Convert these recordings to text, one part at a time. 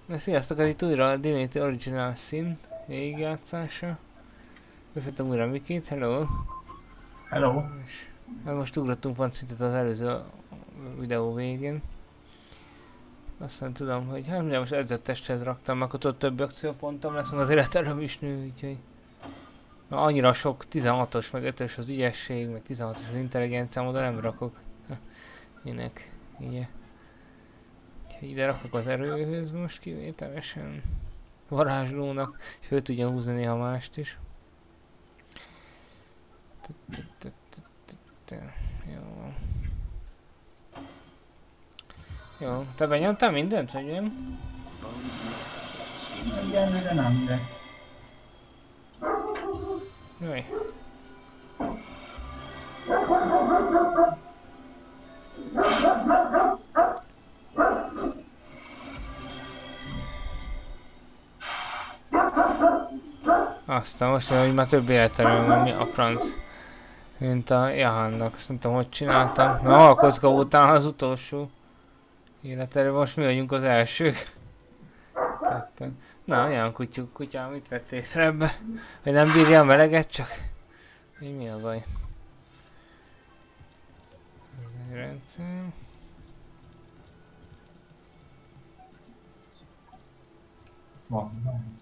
Na sziasztok, ez itt újra a Divinity Original Sin végigjátszása. Köszöntöm újra Mikit, hello! Hello. És hát most ugrottunk pont szintet az előző videó végén. Aztán tudom, hogy hát ugye most edzőtesthez raktam, meg ott több akciópontom lesz, meg az életerőm is nő, úgyhogy... Na, annyira sok 16-os, meg 5-ös az ügyesség, meg 16-os az intelligencia, oda nem rakok. Minek? Ugye. Úgyhogy ide rakok az erőhöz most kivételesen. Varázslónak, és föl tudja húzni néha mást is. Jó. Jó, te benyomtál mindent, vagy nem? Egyenlőre nem, de... Jaj. Aztán most hogy már több életemben van, mi a franc. Mint a Jahannak, azt nem tudom, hogy csináltam. Na, a kocka után az utolsó életerő, most mi vagyunk az elsők. Ketten. Na, olyan kutyám, mit vett észre ebbe? Hogy nem bírja a meleget csak? Mi a baj? Rendszer. Van.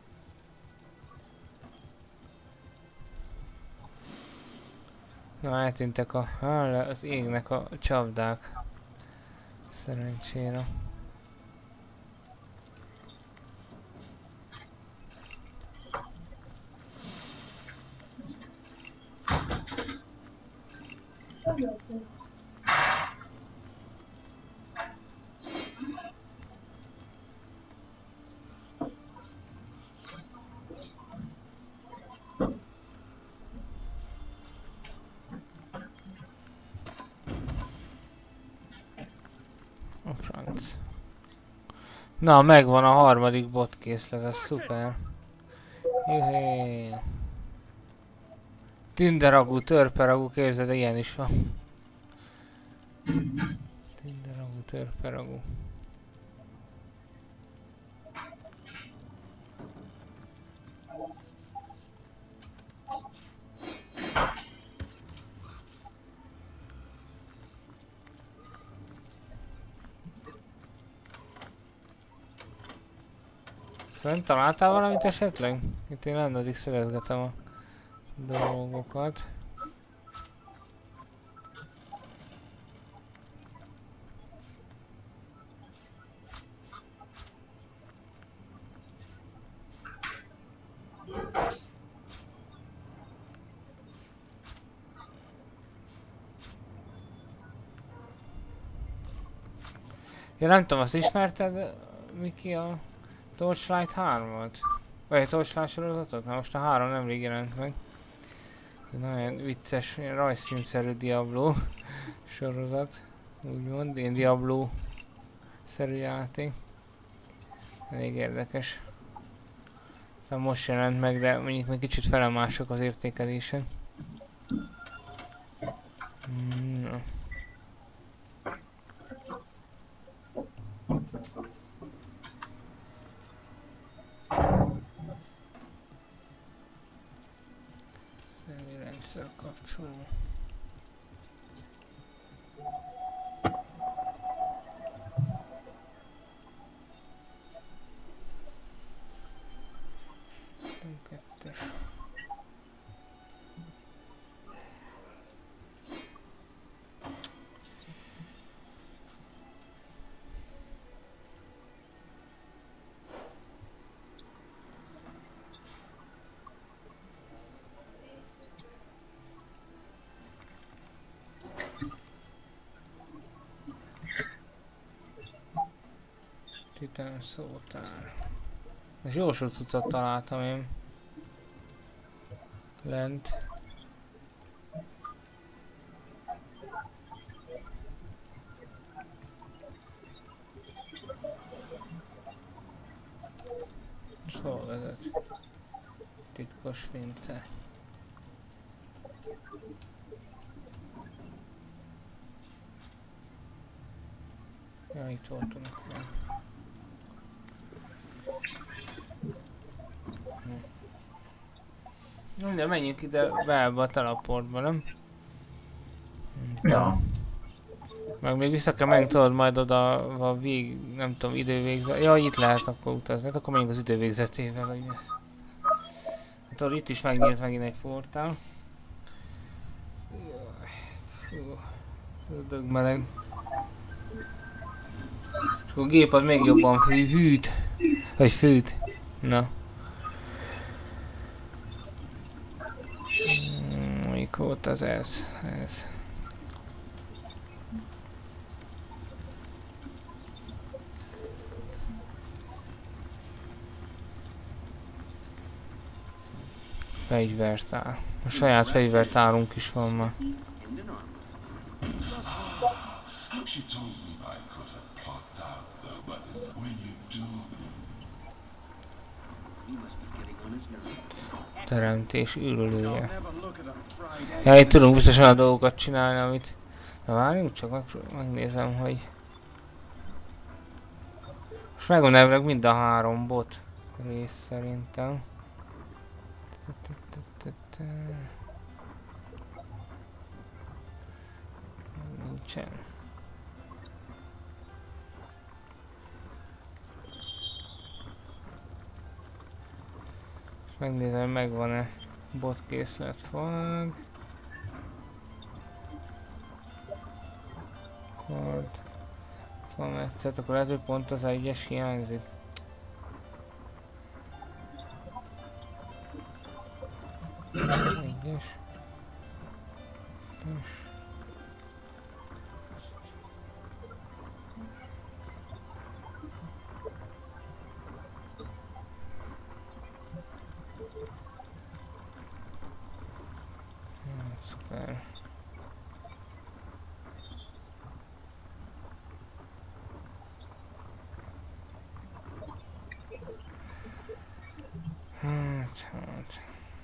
Na, eltűntek az égnek a csapdák. Szerencsére. A franc. Na, megvan a harmadik botkészlet, ez szuper. Juhé. Tinderagú, törperagú, képzeld, ilyen is van. Tinderagú, törperagú. Fent találtál valamit esetleg? Itt én nem addig szerezgetem a dolgokat. Ja, nem tudom, azt ismerted, Miki, a Torchlight 3-ot? Vagy a Torchlight sorozatot? Na most a 3 nemrég jelent meg. Nagyon vicces, rajzfilmszerű Diablo sorozat. Úgymond, ilyen Diablo-szerű játék. Elég érdekes. De most jelent meg, de mondjuk még kicsit felemások az értékelések. No. Rendszer kapcsoló. Kettes. Titán szótár. És jó sok cuccot találtam én. Lent. Szóval vezet. Titkos pince. Ja, itt voltunk. De menjünk ide beállva a teleportba, nem? Ja. Meg még vissza kell menni, tudod, majd oda a nem tudom, idővégzet. Ja, itt lehet akkor utazni, hát akkor menjünk az idővégzetével, vagy lesz. Tudod, itt is megnyílt megint egy portál. Fú, dögmeleg. És akkor a gép az még jobban hűt. Vagy fűt. Na. Melyik volt az ez? Fegyvertár. A saját fegyvertárunk is van ma. Teremtés ürülője. Ja, itt tudunk biztosan a dolgokat csinálni, amit... Na várjunk, csak megnézem, hogy... Most megvan elvileg mind a 3 bot rész szerintem. Nincsen. Megnézem, megvan-e botkészlet fog. Kord. Van egyszer, akkor lehet, hogy pont az egyes hiányzik. Egyes. Szuper. Hát.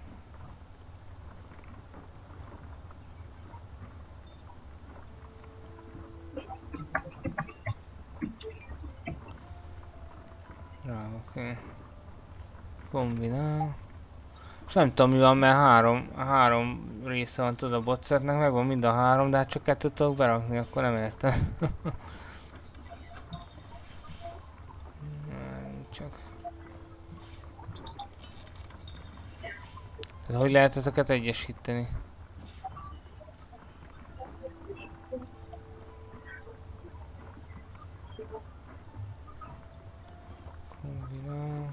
Rá, oké. Kombinál. És nem tudom mi van, mert három része van, tudod, a botszernek megvan mind a 3, de hát csak 2 tudok berakni, akkor nem értem. Csak. Tehát hogy lehet ezeket egyesíteni? Kombinál.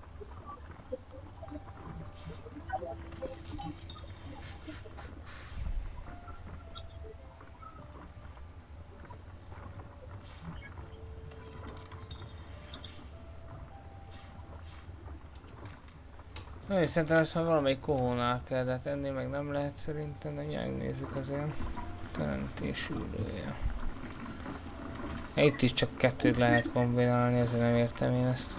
Na, és szerintem ezt már valamelyik kohónál kell tenni, meg nem lehet szerintem, de megnézzük azért. Teremtés ülője. Itt is csak 2 lehet kombinálni, ezért nem értem én ezt.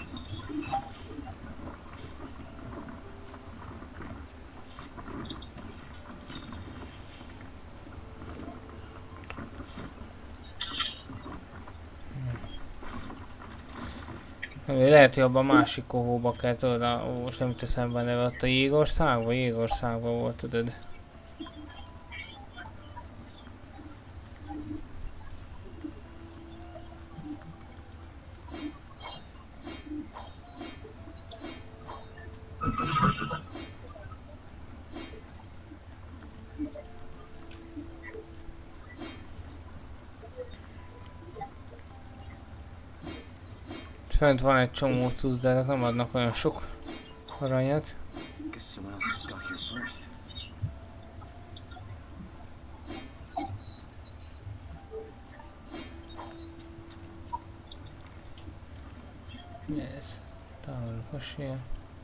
Lehet, hogy abban a másik kohóba kell, tudod, most nem teszem be neve, ott a Jégországban volt, tudod. Fönt van egy csomó cucc, de nem adnak olyan sok aranyat. Mi ez? Távolokos ilyen.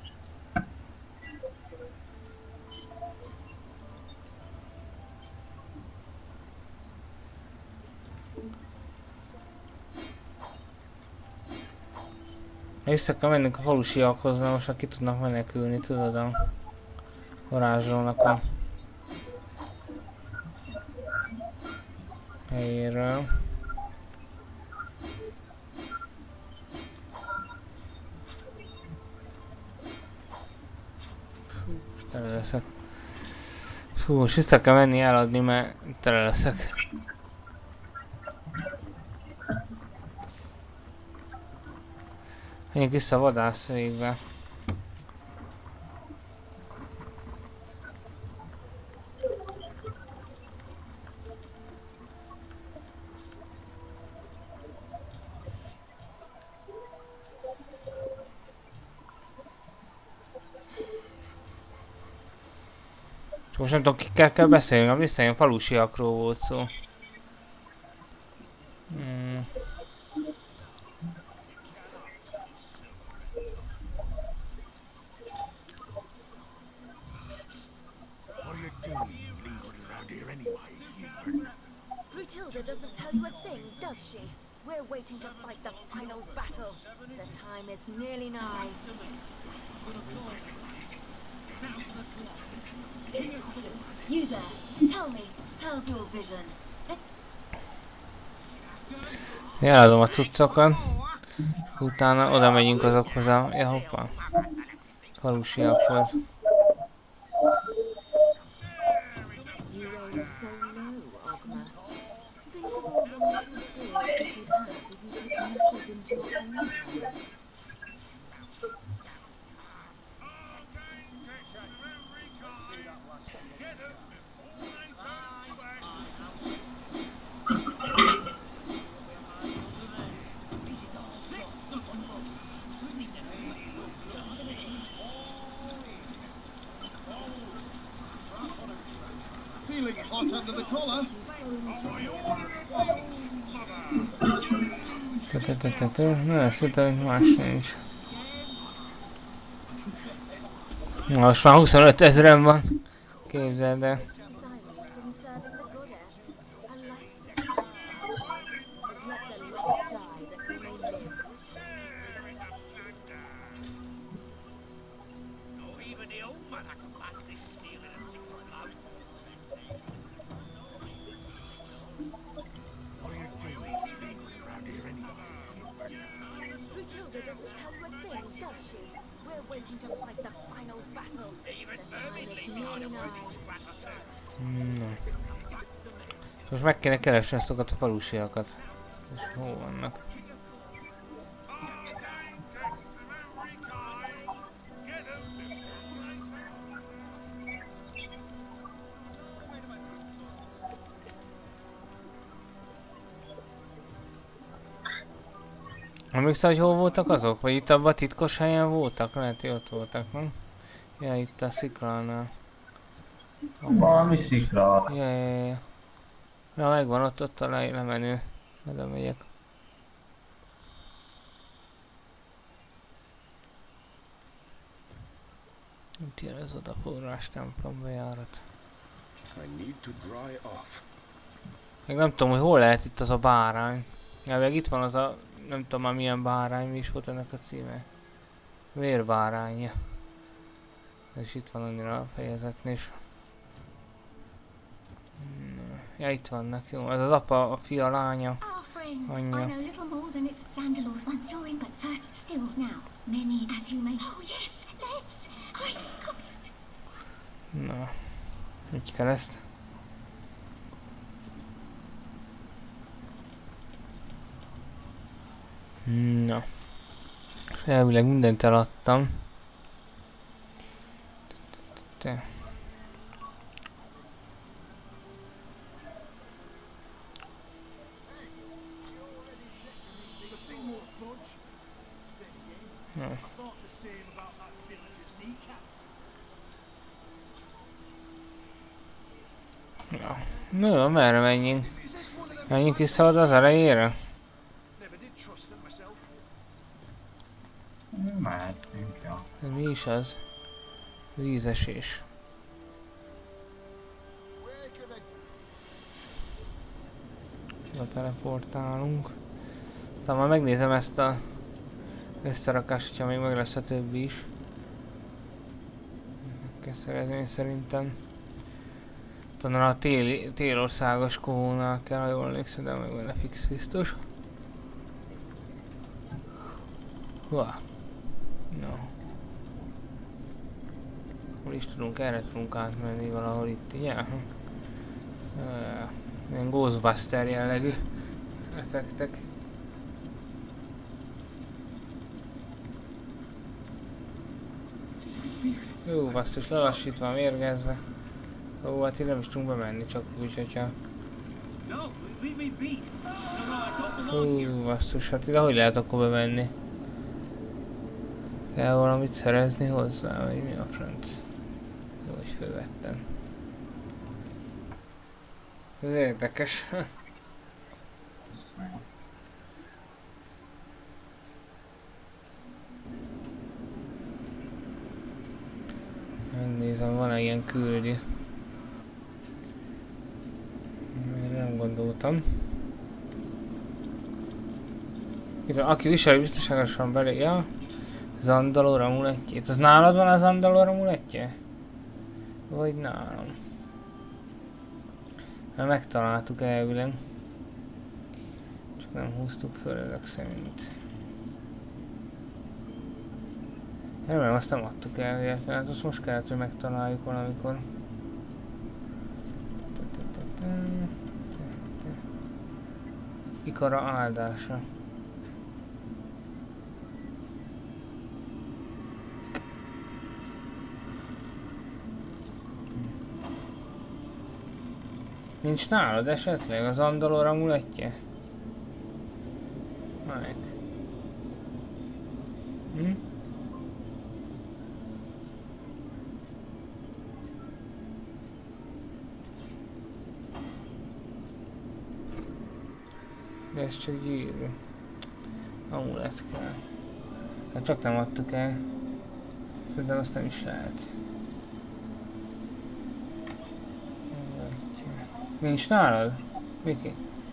Vissza kell mennünk a falusiakhoz, mert most már ki tudnak menekülni, tudod, a varázslónak a helyéről. Most tele leszek. Fú, most vissza kell menni eladni, mert tele leszek. Menjünk vissza a vadász végbe. Most nem tudom, kikkel kell beszélni, a visszajön falusiakról volt szó. Grootilda doesn't tell you a thing, does she? We're waiting to fight the final battle. The time is nearly nigh. You there, tell me, how's your vision? Eladom a cuccokat. Utána oda megyünk azokhoz a... Ja, hoppá. Falusiakhoz. You aim so low, Ogma. Think of all the little deals you could have if you took matters into your own hands. Feeling hot under the collar? Na, szerintem más nincs. Most már 25 000-en van. Képzeld el. Most meg kéne keresni azokat a falusiakat. És hol vannak? Emlékszel, hogy hol voltak azok? Vagy itt abban a titkos helyen voltak? Lehet, hogy ott voltak, nem? Ja, itt a sziklánál. Valami szikla. Ja. Ja, megvan ott a lemenő. Oda megyek. Itt jön ez oda forrás templom bejárat. Még nem tudom, hogy hol lehet itt az a bárány. Ja, meg itt van az a... Nem tudom már milyen bárány, mi is volt ennek a címe. Vérbárányja. És itt van annyira a fejezetnél is. Ja, itt vannak, jó. Ez az apa, a fia, a lánya. Anyja. Na, így kell ezt. Na. Elvileg mindent eladtam. Te. Na, merre menjünk? Menjünk vissza oda az elejére? Mehetünk, ja. Ez mi is az? Vízesés. Oda teleportálunk. Aztán már megnézem ezt a összerakást, hogyha még meg lesz a többi is. Meg kell szerezni szerintem. Talán a télországos kohónál kell, ha jól emlékszem, de meg vele fix biztos. Hua. No. Hol is tudunk, erre tudunk átmenni valahol itt, ugye? Ilyen Ghostbuster jellegű effektek. Jó, basszus, lelassítva, mérgezve. Ó, hát így nem is tudunk bemenni, csak úgy, hogyha... Hú, basszus, hát ide hogy lehet akkor bemenni? Kell valamit szerezni hozzá, vagy mi a franc? Jó, hogy fölvettem. Ez érdekes. Megnézem, van-e ilyen küldi. Nem gondoltam. Itt van, aki viseli biztonságosan belé, ja. Zandalór amulettjét. Az nálad van a Zandalór amulettje? Vagy nálam? Mert megtaláltuk elvileg. Csak nem húztuk föl ezek szerint. Remélem azt nem adtuk el véletlenül, hát azt most kellett, hogy megtaláljuk valamikor. Ikara áldása. Nincs nálad esetleg az Andalor amulettje? Mike. De ez csak gyűrű. Amulett kell. Hát csak nem adtuk el. Szerintem azt nem is lehet. Nincs nálad? Miki?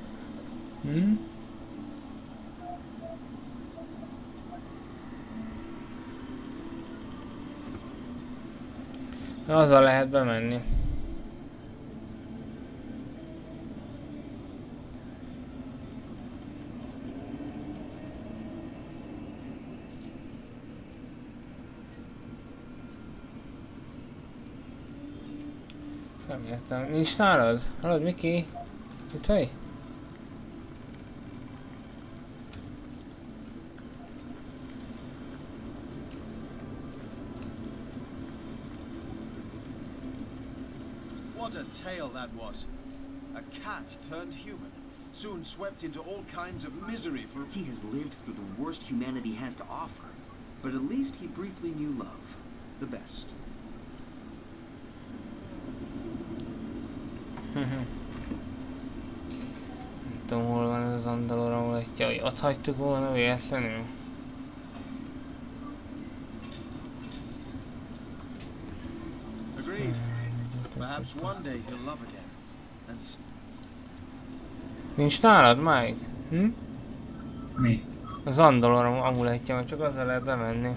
Azzal lehet bemenni. Nem értem. Nincs nálad? Hallod, Miki? Itt vagy? What a tale that was. A cat turned human, soon swept into all kinds of misery for... He has lived through the worst humanity has to offer, but at least he briefly knew love. The best. Nem tudom, hol van ez az Andalor amulettje, hogy ott hagytuk volna véletlenül. Agreed. Perhaps one day he'll love again. And Nincs nálad, Mike? Mi? Az Andalor amulettje, mert csak azzal lehet bemenni.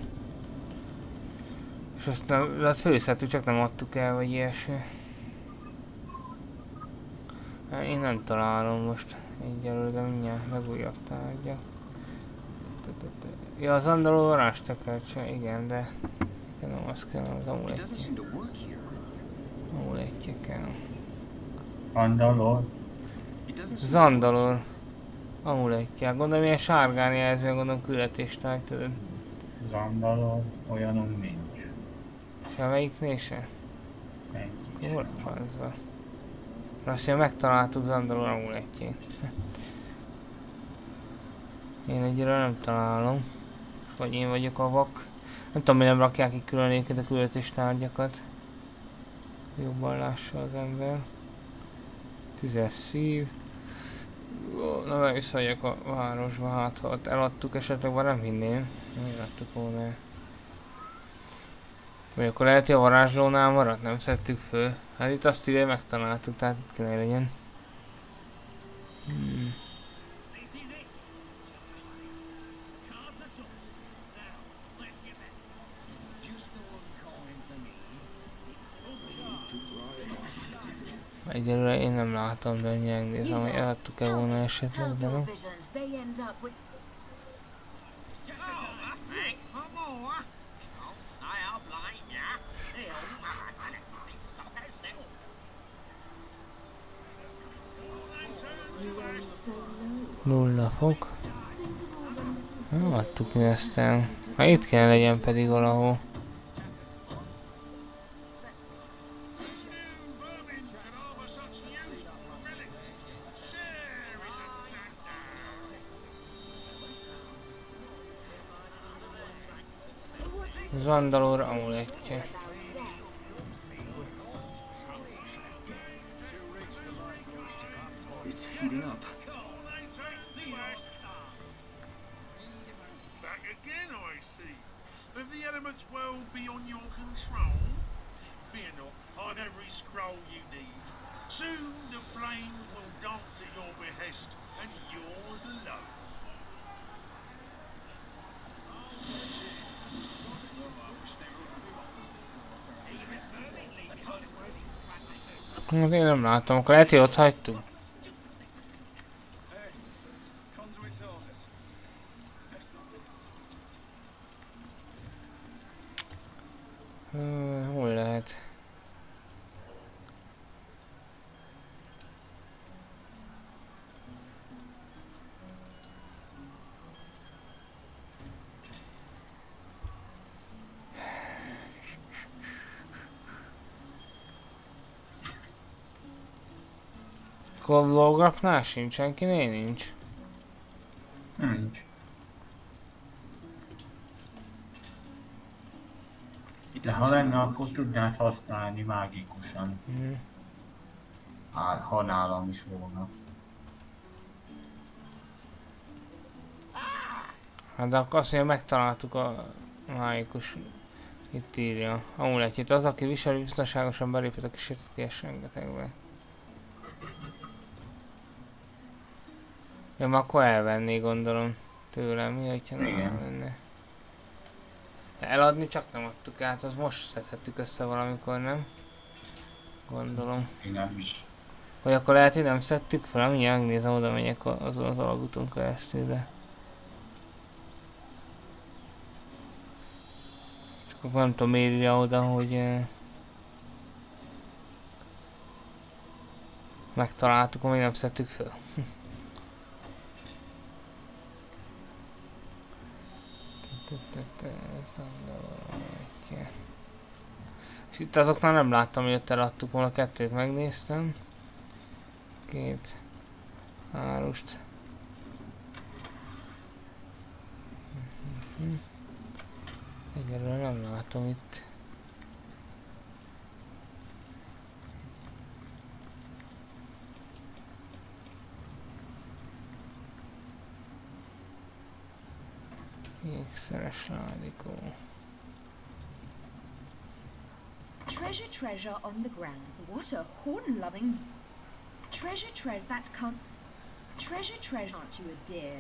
És azt nem, hát főszettük, csak nem adtuk el, vagy ilyesmi. Én nem találom most egyelőre, de mindjárt legújabb tárgya. Ja, az Andalor varázstekercse, igen, de nem az kell, az amulettje. Amulettje kell. Andalor? Az Andalor amulettje, gondolom ilyen sárgán jelző, gondolom küldetéstárgy, tudod. Az Andalor olyanunk nincs. Semmelyiknél se? Egyik Hol sem. francba? Azt mondja, megtaláltuk az Andalor amulettjét. Én egyre nem találom. Vagy én vagyok a vak. Nem tudom, mi nem rakják ki külön a küldetéstárgyakat. Jobban lássa az ember. Tüzes szív. Na, meg visszaadjak a városba, hát ha ott eladtuk esetleg, már nem hinném. Nem adtuk volna el. Vagy akkor lehet, hogy a varázslónál maradt, nem szedtük föl. Hát itt azt ide megtaláltuk, tehát itt kéne legyen. Egyelőre én nem látom, de megnézem, hogy eladtuk-e volna esetleg, de nem. 0 fok. Nem adtuk mi ezt el. Hát itt kell legyen pedig valahol. Zandalór amulettje. It's heating up. Back again, I see. Have the elements well beyond your control? Fear not, I've every scroll you need. Soon the flames will dance at your behest, and yours alone. Hát én nem látom, akkor lehet, hogy ott hagytuk. Hol lehet? Kollógrafnál sincs, senkinél nincs. Nincs. De ha lenne, akkor tudnád használni mágikusan. Ha nálam is volna. Hát de akkor azt mondja, megtaláltuk a mágikus. Itt írja. Amulettjét. Az, aki viseli, biztonságosan beléphet a kísérteties rengetegbe. Ja, már akkor elvenné, gondolom, tőlem, mi, hogyha nem lenne. Eladni csak nem adtuk át, az most szedhettük össze valamikor, nem? Gondolom. Én nem is. Hogy akkor lehet, hogy nem szedtük fel, mindjárt megnézem, oda megyek azon az alagúton keresztül, de... Csak akkor nem tudom, miért írja oda, hogy... Megtaláltuk, amíg nem szedtük fel. És itt azoknál nem láttam, hogy ott eladtuk volna, kettőt megnéztem. Két árust. Egyelőre nem látom itt. Ékszeres ládikó. Treasure on the ground. What a horn-loving... Treasure, that can't... Treasure, aren't you a dear?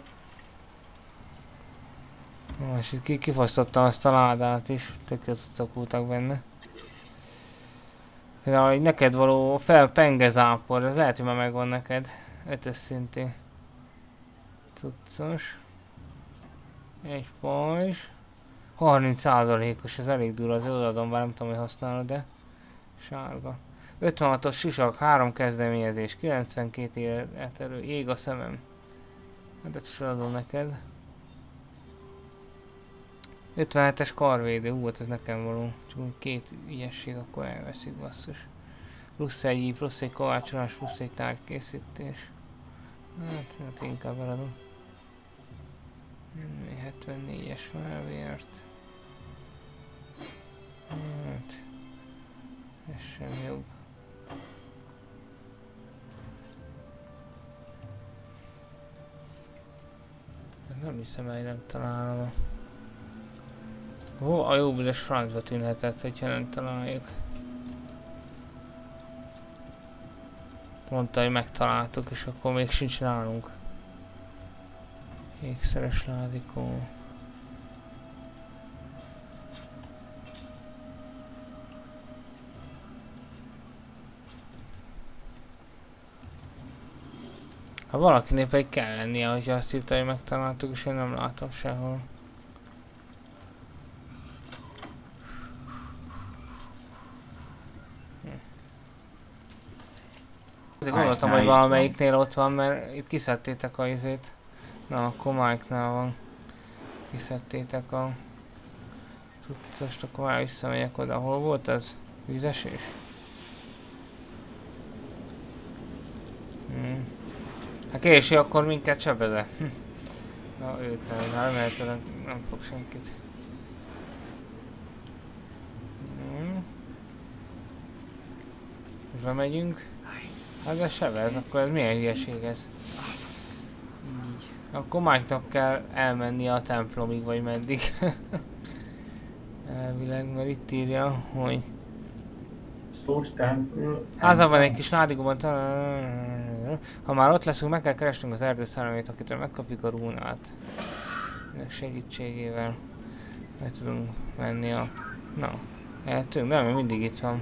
És itt kifosztottam azt a ládát is, tök jó cuccok voltak benne. Például egy neked való pengezápor, ez lehet, hogy már megvan neked. 5-ös szintén. Cuccos. Egy pajzs. 30%-os, ez elég durva, azért odaadom, bár nem tudom, hogy használod, de sárga. 56-os sisak, 3 kezdeményezés, 92 életerő, ég a szemem. Hát ezt is adom neked. 57-es karvédő, hát ez nekem való. Csak úgy 2 ügyesség, akkor elveszik, basszus. Plusz egy kovácsolás, plusz egy tárgykészítés. Hát inkább eladom. 74-es felvért. Hát... Ez sem jobb. Nem hiszem, hogy nem találom. Ó, a jó büdös francba tűnhetett, hogyha nem találjuk. Mondta, hogy megtaláltuk, és akkor még sincs nálunk. Ékszeres ládikó. Ha valakinél pedig kell lennie, hogyha azt írta, hogy megtaláltuk, és én nem látom sehol. Azért gondoltam, hogy valamelyiknél ott van, mert itt kiszedtétek a izét. Na, akkor Mike-nál van. Kiszedtétek a cuccost, akkor már visszamegyek oda. Hol volt ez? Vízesés? Hát késő, akkor minket sebeze. Na, őt nem, remélhetőleg nem fog senkit. Most bemegyünk. Hát ez sebez, akkor ez milyen hülyeség ez? Így. Akkor Mike-nak kell elmenni a templomig, vagy meddig. Elvileg, mert itt írja, hogy... Source Temple... Házban van egy kis ládigóban, ha már ott leszünk, meg kell keresnünk az erdőszállamét, akitől megkapjuk a rúnát. Ennek segítségével meg tudunk menni a... Na, eltűnk, de mindig itt van.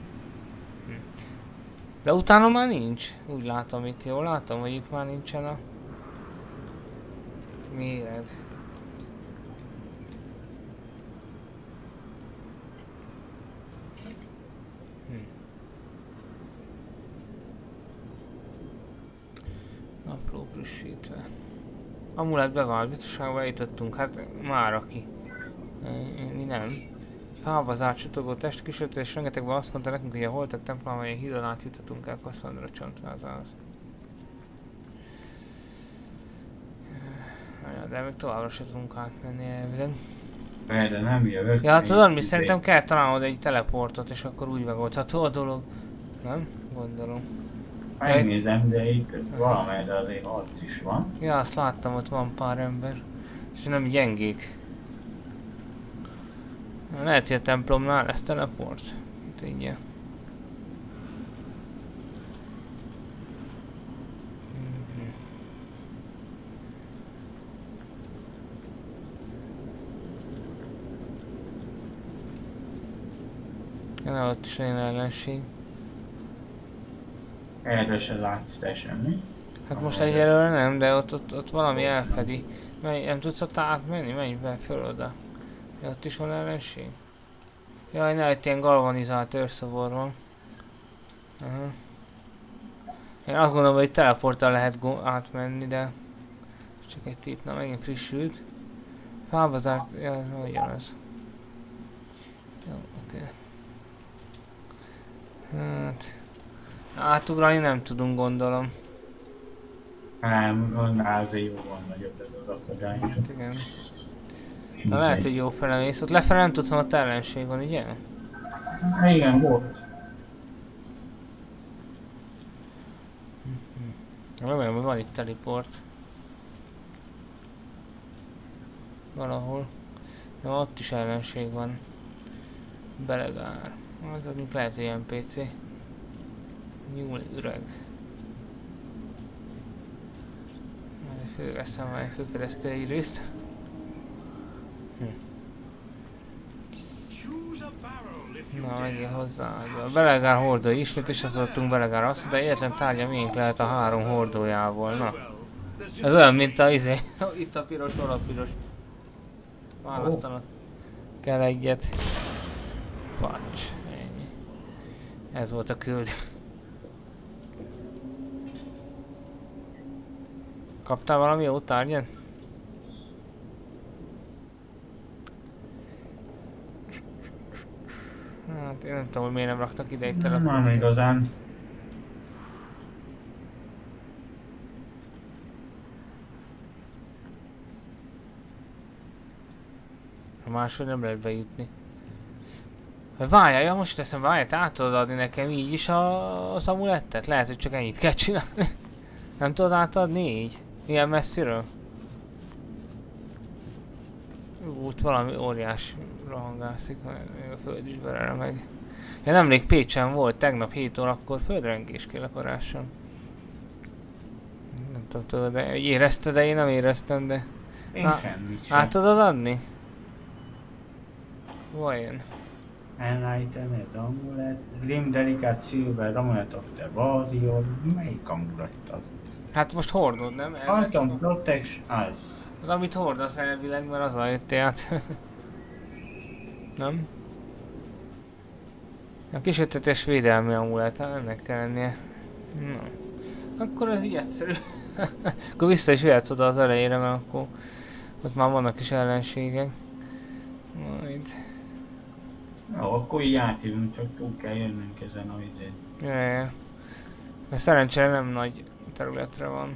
De utána már nincs. Úgy látom itt, jól látom, hogy itt már nincsen a... méreg. Napló frissítve. Amulett bevált, biztoságban eljutottunk, hát már aki. Mi nem. Fába zárt sütogó test kísérlet, és rengetegben azt mondta nekünk, hogy a holtak templomban egy hídon át jutottunk el Cassandra csontvázához. De még továbbra se tudunk átmenni elvileg. De nem jövök. Ja, tudod mi? Szerintem kell találnod egy teleportot, és akkor úgy megoldható a dolog. Nem? Gondolom. Megnézem, de itt valamelyre azért harc is van. Ja, azt láttam, ott van pár ember. És nem gyengék. Lehet, hogy a templomnál lesz teleport. Tényleg. Ja, ott is olyan ellenség. Erre se látsz te semmi. Hát most egyelőre nem, de ott valami elfedi. Nem tudsz ott átmenni? Menj be föl oda. Ja, ott is van ellenség? Jaj, ne, itt ilyen galvanizált őrszobor van. Én azt gondolom, hogy teleporttal lehet átmenni, de... Csak egy tip, na megint frissült. Fába zárt... Ja, ugyanaz. Jó, oké. Hát... Átugrani nem tudunk, gondolom. Nem, azért jó van nagyobb ez az akadály. Igen. Na lehet, hogy jó felemész. Ott lefele nem tudsz, ott ellenség van, ugye? Igen, volt. Remélem, hogy van itt teleport. Valahol. Na, ott is ellenség van. Belegár. Az még lehet, hogy NPC. Nyúl üreg. Fölveszem majd fölkeresztői részt. Na, megyél hozzá. A Belegár hordói ismét is adottunk Belegár azt, de egyetlen tárgya miénk lehet a 3 hordójából. Na. Ez olyan, mint a izé. Itt a piros, hol a piros. Választanak. Kell egyet. Facs. Ennyi. Ez volt a küld. Kaptál valami jó tárgyat? Hát én nem tudom, hogy miért nem raktak ide egy telefonot. Nem igazán. Ha máshogy nem lehet bejutni. Várjál, ja most teszem, várjál, te át tudod adni nekem így is az amulettet? Lehet, hogy csak ennyit kell csinálni. Nem tudod átadni így? Ilyen messziről? Ott valami óriás rohangászik, még a föld is berele meg. Ja, nemrég Pécsen volt, tegnap 7 órakor földrengés kilakoráson. Nem tudom, tudod, de érezted, de én nem éreztem, de... Én semmit sem. Át tudod adni? Vajon? Enlightened Amulet, Grim Delicate Silver Amulet of the Warrior, melyik amulet az? Hát most hordod, nem? Phantom Protection, az. Az, amit hordasz elvileg, mert azzal jöttél át. Nem? A kísértetés védelmi amulet, ennek kell lennie. Na. Akkor ez így egyszerű. Akkor vissza is jöhetsz oda az elejére, mert akkor ott már vannak is ellenségek. Majd... Jó, akkor így átjövünk, csak túl kell jönnünk ezen a vizén. Jaj. Mert szerencsére nem nagy területre van.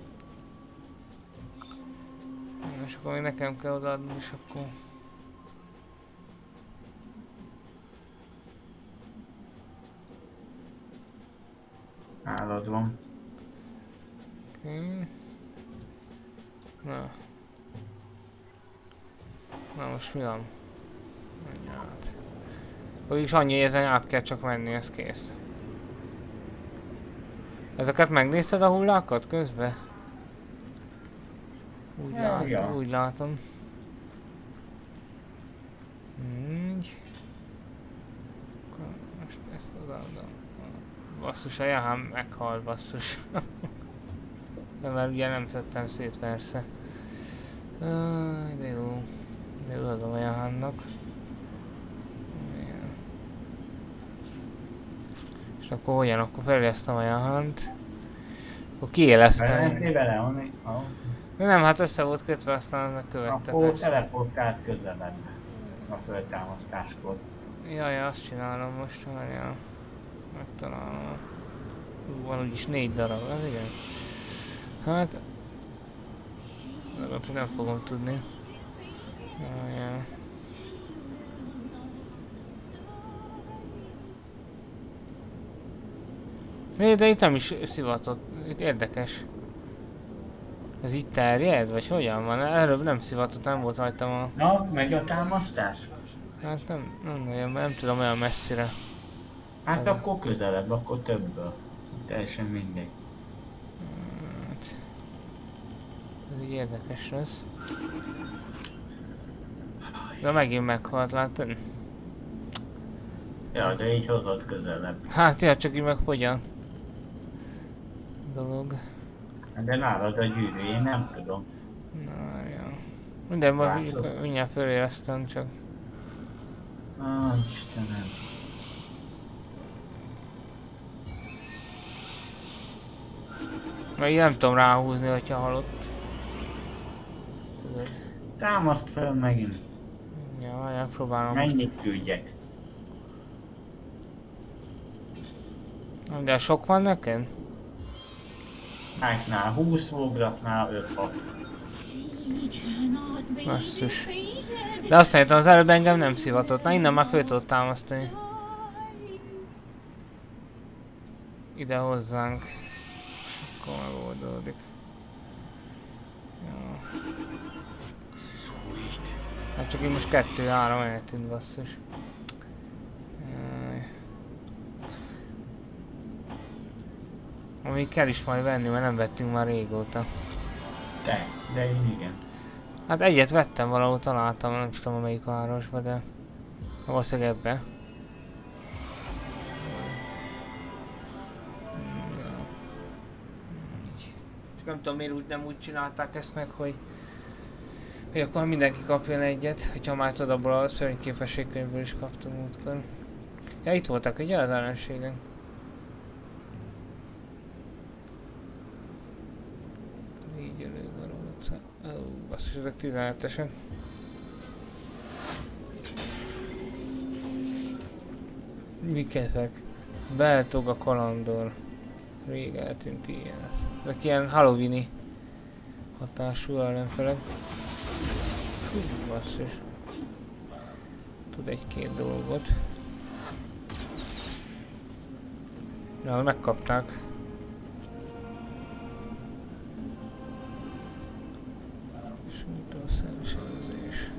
És akkor még nekem kell odaadni, és akkor... Nálad van. Oké. Na. Na most mi van? Anyád. Úgyis annyi, hogy ezen át kell csak menni, ez kész. Ezeket megnézted a hullákat közben? Úgy látom. Így. Most ezt odaadom. Basszus, a Jahán meghal, basszus. De mert ugye nem szedtem szét persze. De jó. De odaadom a Jahánnak. És akkor hogyan? Akkor fejlesztem a Jahánt. Akkor kiélesztem. De nem, hát össze volt kötve, aztán megkövette. Akkor teleportált közelebb a föltámasztáskor. Jaj, azt csinálom most, várjál. Megtalálom. Van úgyis 4 darab, az igen. Hát... Lehet, hogy nem fogom tudni. Jaj. De itt nem is szivatott, itt érdekes. Ez itt terjed? Vagy hogyan van? Előbb nem szivatott, nem volt rajtam a... Na, megy a támasztás? Hát nem tudom olyan messzire. Hát akkor közelebb, akkor többből. Teljesen mindegy. Hát... Ez így érdekes lesz. De megint meghalt, látod? Ja, de így hozott közelebb. Hát ja, csak így meg hogyan? Dolog. De nálad a gyűrű, én nem tudom. Na, ja. Minden most mindjárt föléreztem, csak... Istenem. Meg így nem tudom ráhúzni, hogyha halott. Támaszt fel megint. Ja, várjál, próbálom. Mennyit küldjek? De sok van neked? Máknál 20, Vografnál 5-6. Basszus. De azt hittem, az előbb engem nem szivatott. Na innen már föl tudod támasztani. Ide hozzánk. És akkor megoldódik. Ja. Hát csak így most 2-3 eltűnt, basszus. Jaj. Amíg kell is majd venni, mert nem vettünk már régóta. De én igen. Hát egyet vettem valahol, találtam, nem tudom a melyik városba, de valószínűleg ebbe. Csak nem tudom miért nem úgy csinálták ezt meg, hogy akkor mindenki kapjon egyet, hogyha már tudod abból a szörnyképességkönyvből is kaptunk múltkor. Ja, itt voltak ugye az ellenségek. Így elővarolca. Basszus, ezek 17-esek. Mik ezek? Beltog a kalandor. Rég eltűnt ilyen. Ezek ilyen Halloween-i hatású ellenfelek. Basszus. Tud egy-két dolgot. Ja, megkapták. Súlytószerűsözés.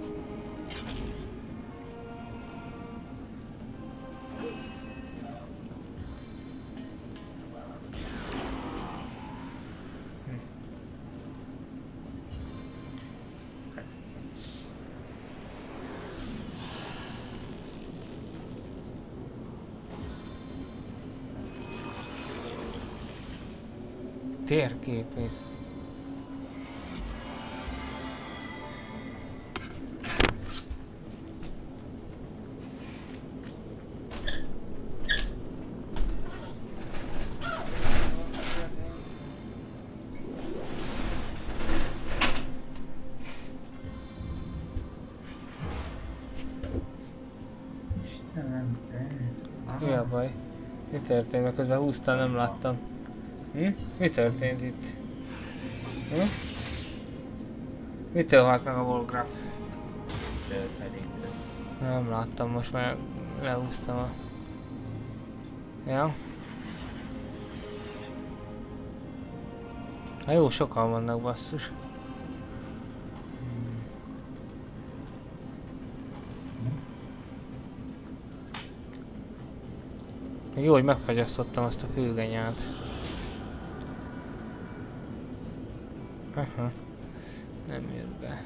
Térképész. Nem, Mi a baj? Mi történt? Mert közben húztam, nem láttam. Mi történt itt? Mitől halt meg a Volgraf? Szerintem. Nem láttam, most már lehúztam a... Ja. Hát jó, sokan vannak, basszus. Jó, hogy megfagyasztottam azt a főgenyát. Aha. Nem jött be.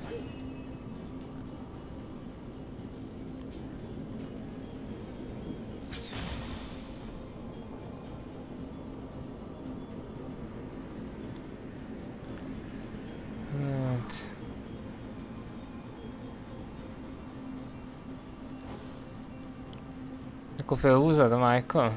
Hát. Akkor felhúzod a Michael?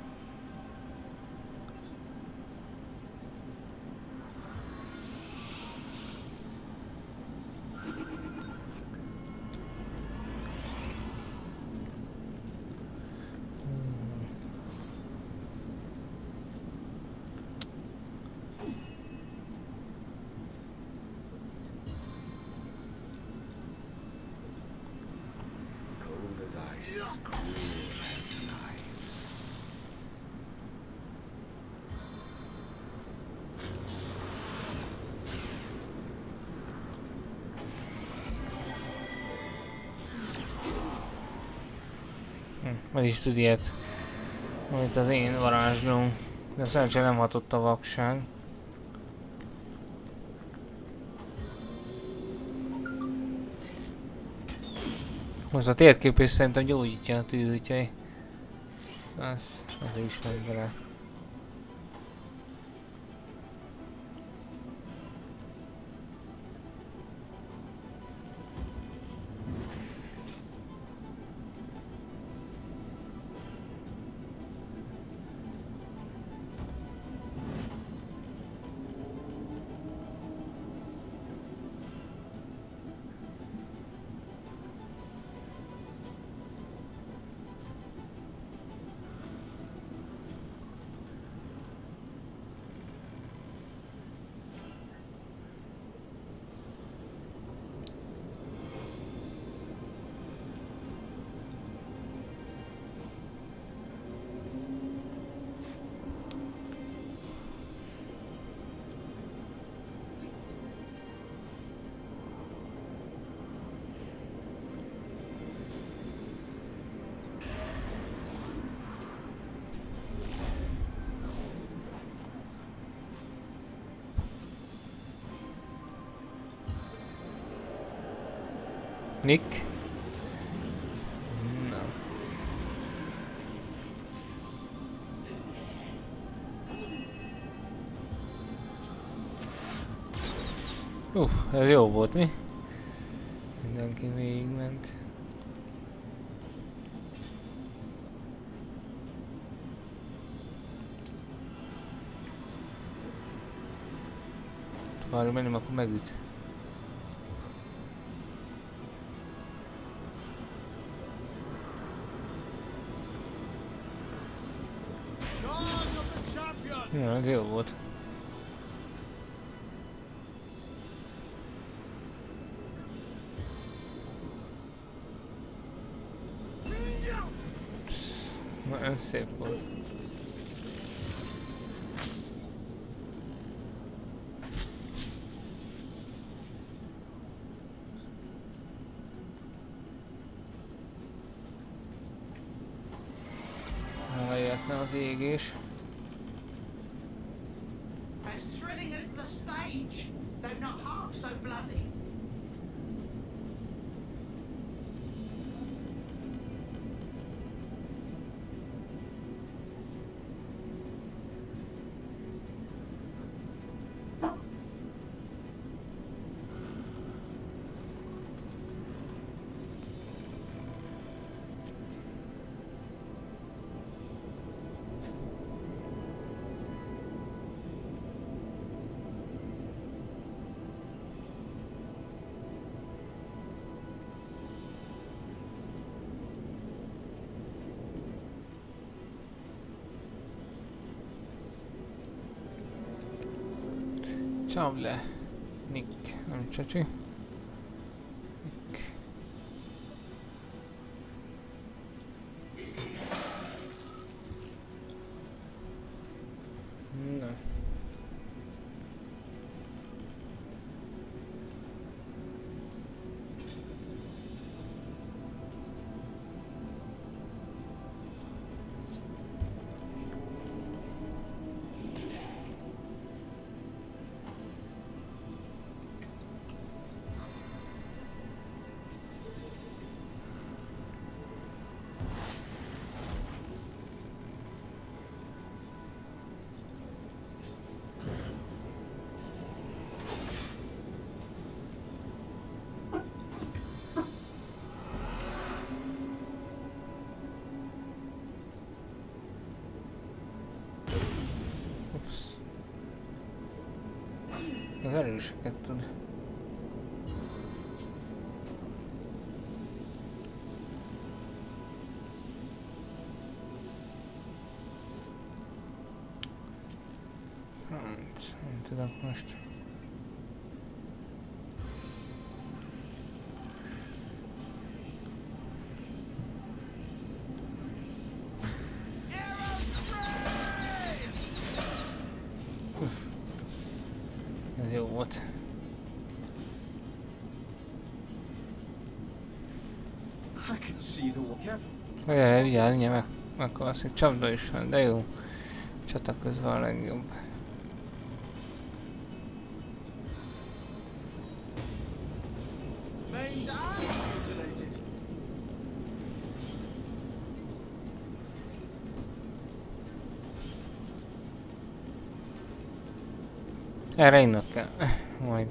Cold as ice, cruel as knives. Ez is tud ilyet, mint az én varázslóm. De szerencsére nem hatott a vakság. Most a térképés szerintem gyógyítja a tűz, úgyhogy... Az is megy bele. Nick? No. Ez jó volt, mi? Mindenki végigment. Ha mennem, akkor megüt. Ja, ez jó volt. Na, ez szép volt. Ha jöhetne az égés. As thrilling as the stage, though not half so bloody. Csapd le. Nick, nem csacsi. Nick. Na. Az erőseket tud. Nem tudok most. Ez jó volt. Olyan, vigyázz, meghalsz, hogy csapda is van, de jó. Csata közben a legjobb. Erre innod kell. Majd.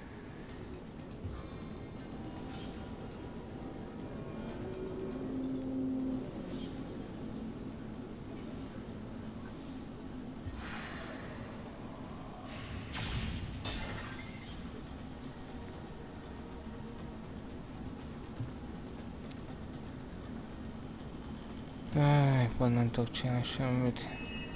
Pont nem tudok csinálni semmit.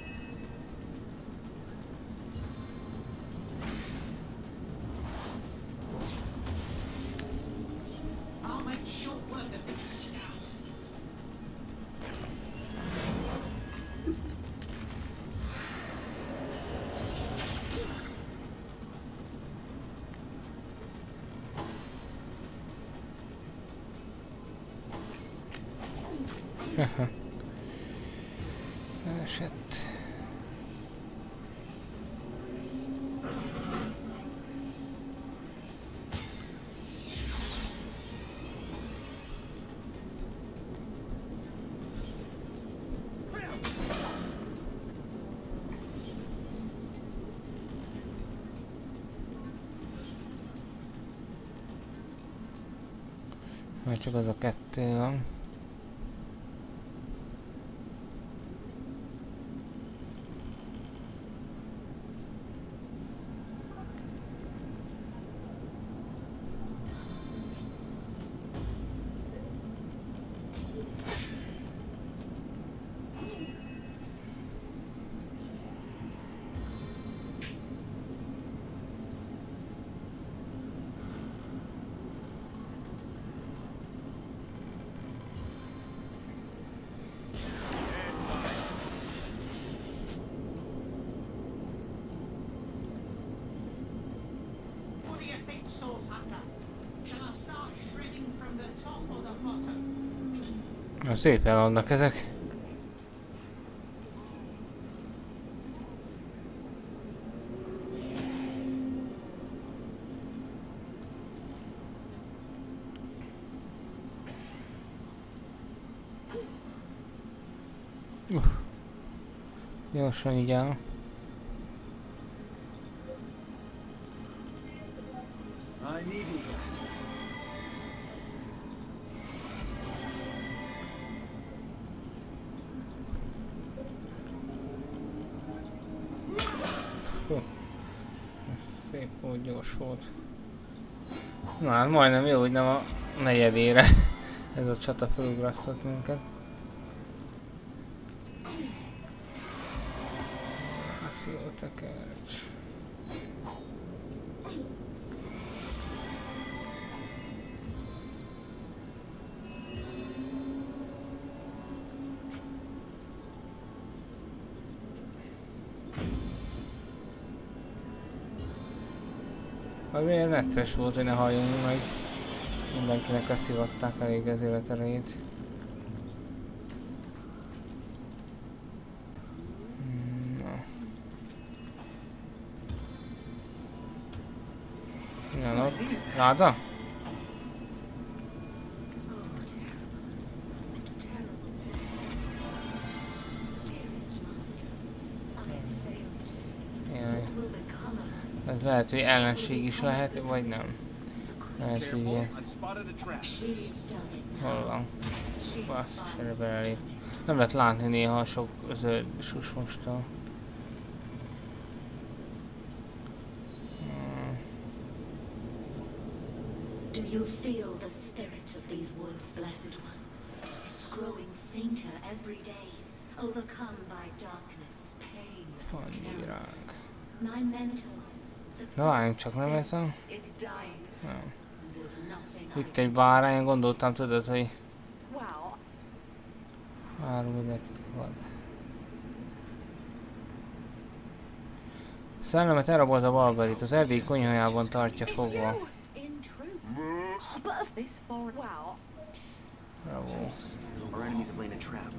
Esett. Majd csak az a kettő van. Szépen vannak ezek. Gyorsan így áll. Szép volt, gyors volt. Na hát majdnem jó, hogy nem a negyedére ez a csata felugrasztott minket. Ez jó tekercs. Azért necces volt, hogy ne halljunk meg. Mindenkinek leszivatták elég az életerejét. Igen, ott. Láda? Jaj. Ez lehet, hogy ellenség is lehet, vagy nem. Lehet, hogy ilyen. Hol van? Basszus, erre belelép. Nem lehet látni néha sok zöld susmostól. Do you feel the spirit of these woods, Blessed One? It's growing fainter every day, overcome by darkness, pain, and terror. My mentor, the Na várjunk csak, nem ez a... is dying. Nem. There's nothing I Itt can egy do. bárány, gondoltam, tudod, hogy... Wow. Árulett vad. Szellemet elrabolt a Balberit, az erdély konyhajában tartja fogva. In truth. But of this forest. Wow. Bravo. Our enemies have laid a trap.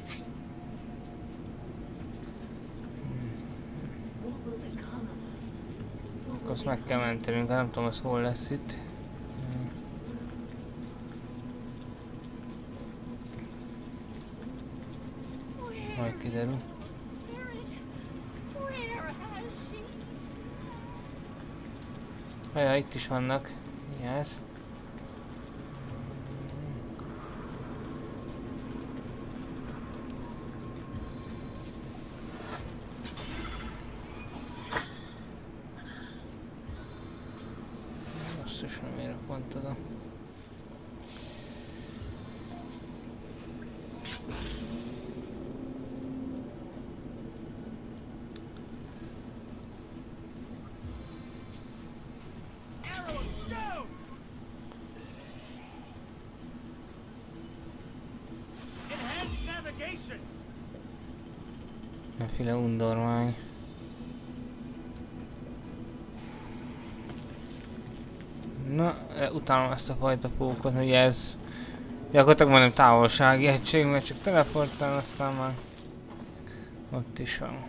What will become of us? Akkor azt meg kell mentenünk, de nem tudom, az hol lesz itt. Majd kiderül. Ajaj, itt is vannak. Mi ez? Basszus, nem érek pont oda. Mindenféle undormány. Na, utálom ezt a fajta pókot, hogy ez gyakorlatilag majdnem távolsági egység, mert csak teleportál, aztán már ott is van.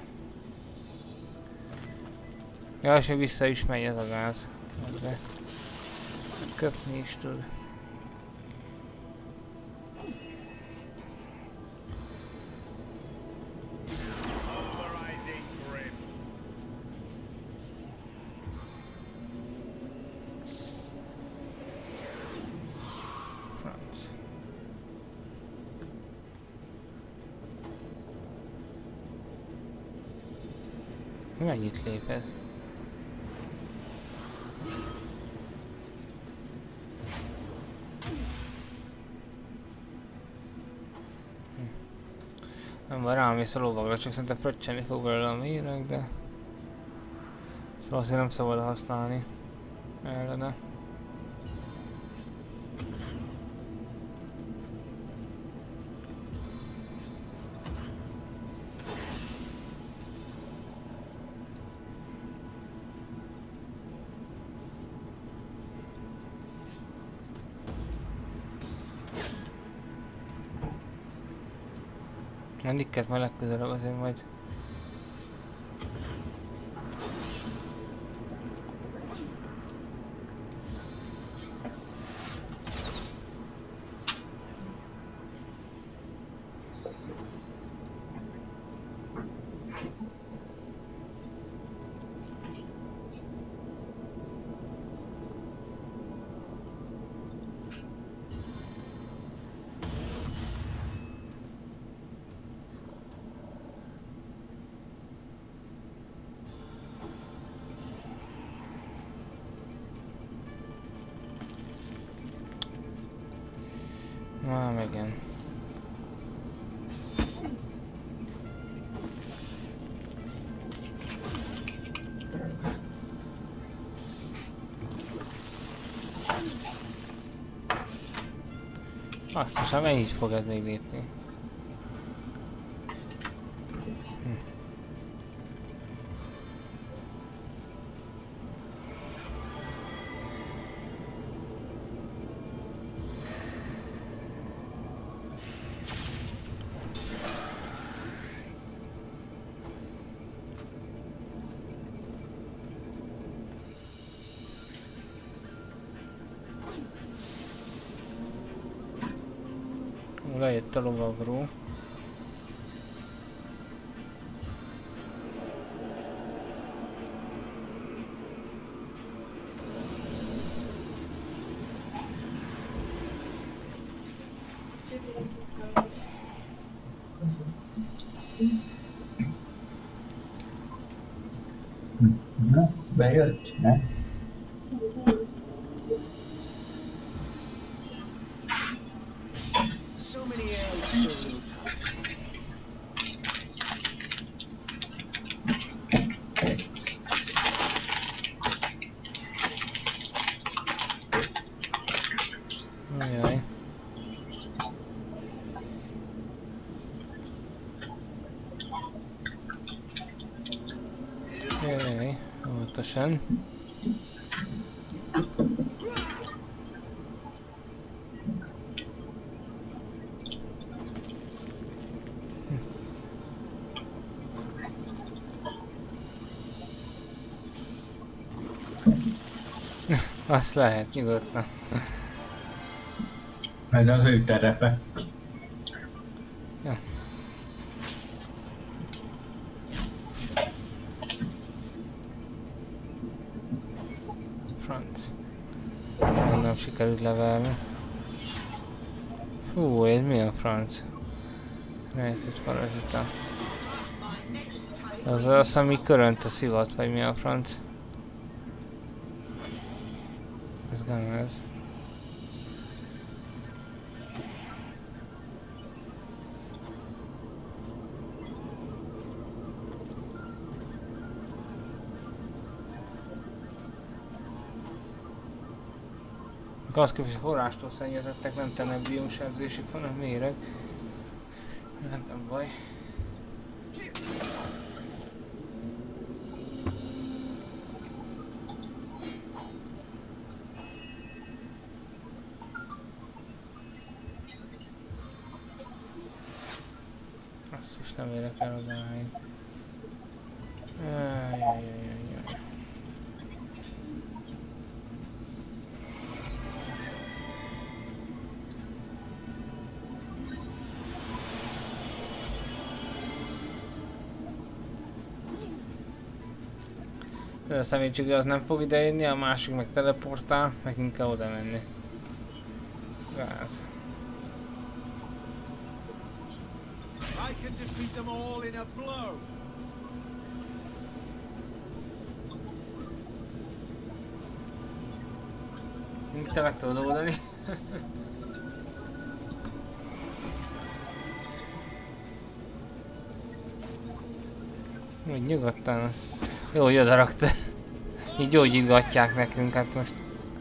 Ja, és vissza is megy ez a gáz. De köpni is tud. Mennyit lép ez? Nem van, rámész a lovagra, csak szerintem fröccsenni fog belőle a méreg, de... Szóval azért nem szabad használni ellene. A Nicket majd legközelebb azért majd. Igen. Azt hiszem, mennyit fog ez még lépni? Lejött a lovagról. Na, bejött, ne? So many eggs for a little time. Ajaj. Jaj, óvatosan. Azt lehet nyugodtan. Ez az ő terepe. Ja. Franc. Nem sikerült levelni. Fú, ez mi a franc? Rejtett parazsita. Az, ami körönt a szivat, vagy mi a franc? Ez nem ez. A gazképes forrástól szennyezettek, nem tenebrium sebzésük van, a méreg. Nem baj. Basszus, nem érek el odáig. Ajajajajaj. A személycsöge az nem fog idejönni, a másik meg teleportál, nekünk kell oda menni. Gáz. I can defeat them all in a blow. Te meg tudod oldani. Úgy nyugodtan az. Jó, hogy oda raktad. Így gyógyítgatják nekünk, hát most...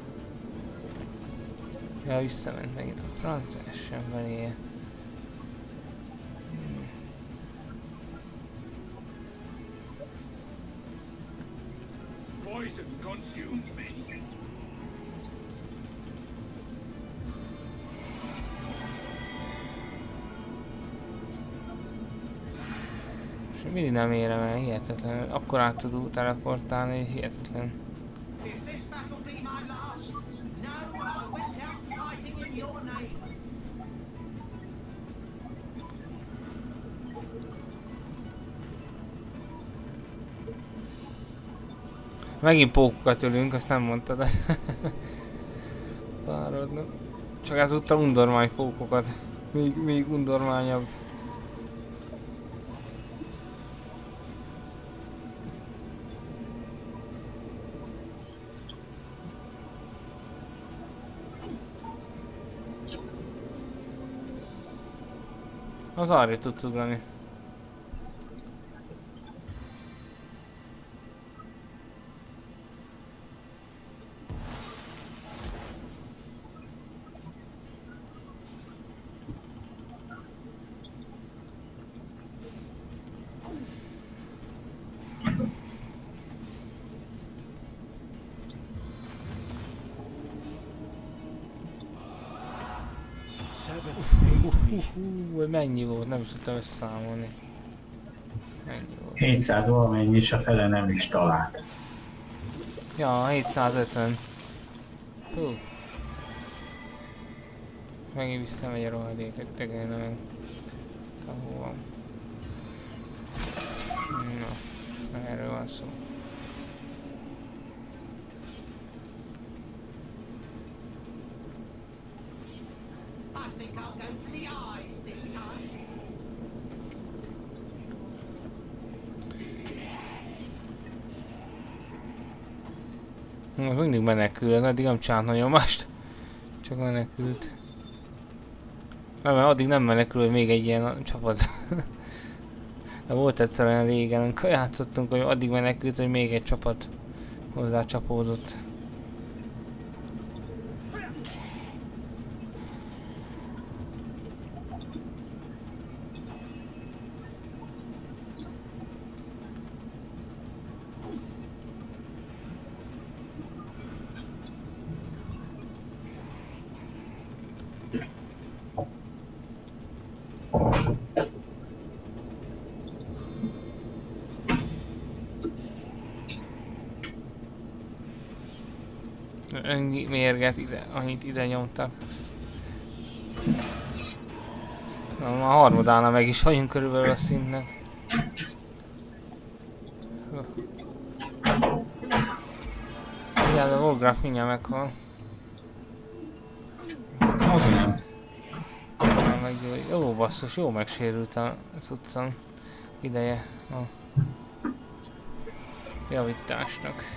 Ja, visszament megint a francia sem beléje. Poison consumes me. És mindig nem érem el, hihetetlen. Akkor át tud teleportálni, hihetetlen. If this battle be my last, no, I went out fighting in your name. Megint pókokat ölünk, azt nem mondtad. Párodna. Csak ezúttal undormány pókokat. Még undormányabb. Az arra tudsz ugrani. Mennyi volt? Nem is tudtam összeszámolni. Mennyi volt? 700 valamennyi, és a fele nem is talált. Ja, 750. Hú. megint visszamegy a rohadék, hogy tegelne meg. Ahol van. Na, erről van szó. I think I'll go for the eyes this time. Most mindig menekül, addig nem csinált nagyon mást. Csak menekült. Nem, mert addig nem menekül, hogy még egy ilyen csapat. De volt egyszer olyan régen, amikor játszottunk, hogy addig menekült, hogy még egy csapat hozzá csapódott. Ennyi mérget ide, annyit ide nyomtak. Na, már harmadánál meg is vagyunk körülbelül a szintnek. Igen, a Warcraft mindjárt meghal. Az nem. Jó basszus, jó megsérült a cuccon. Ideje a javításnak.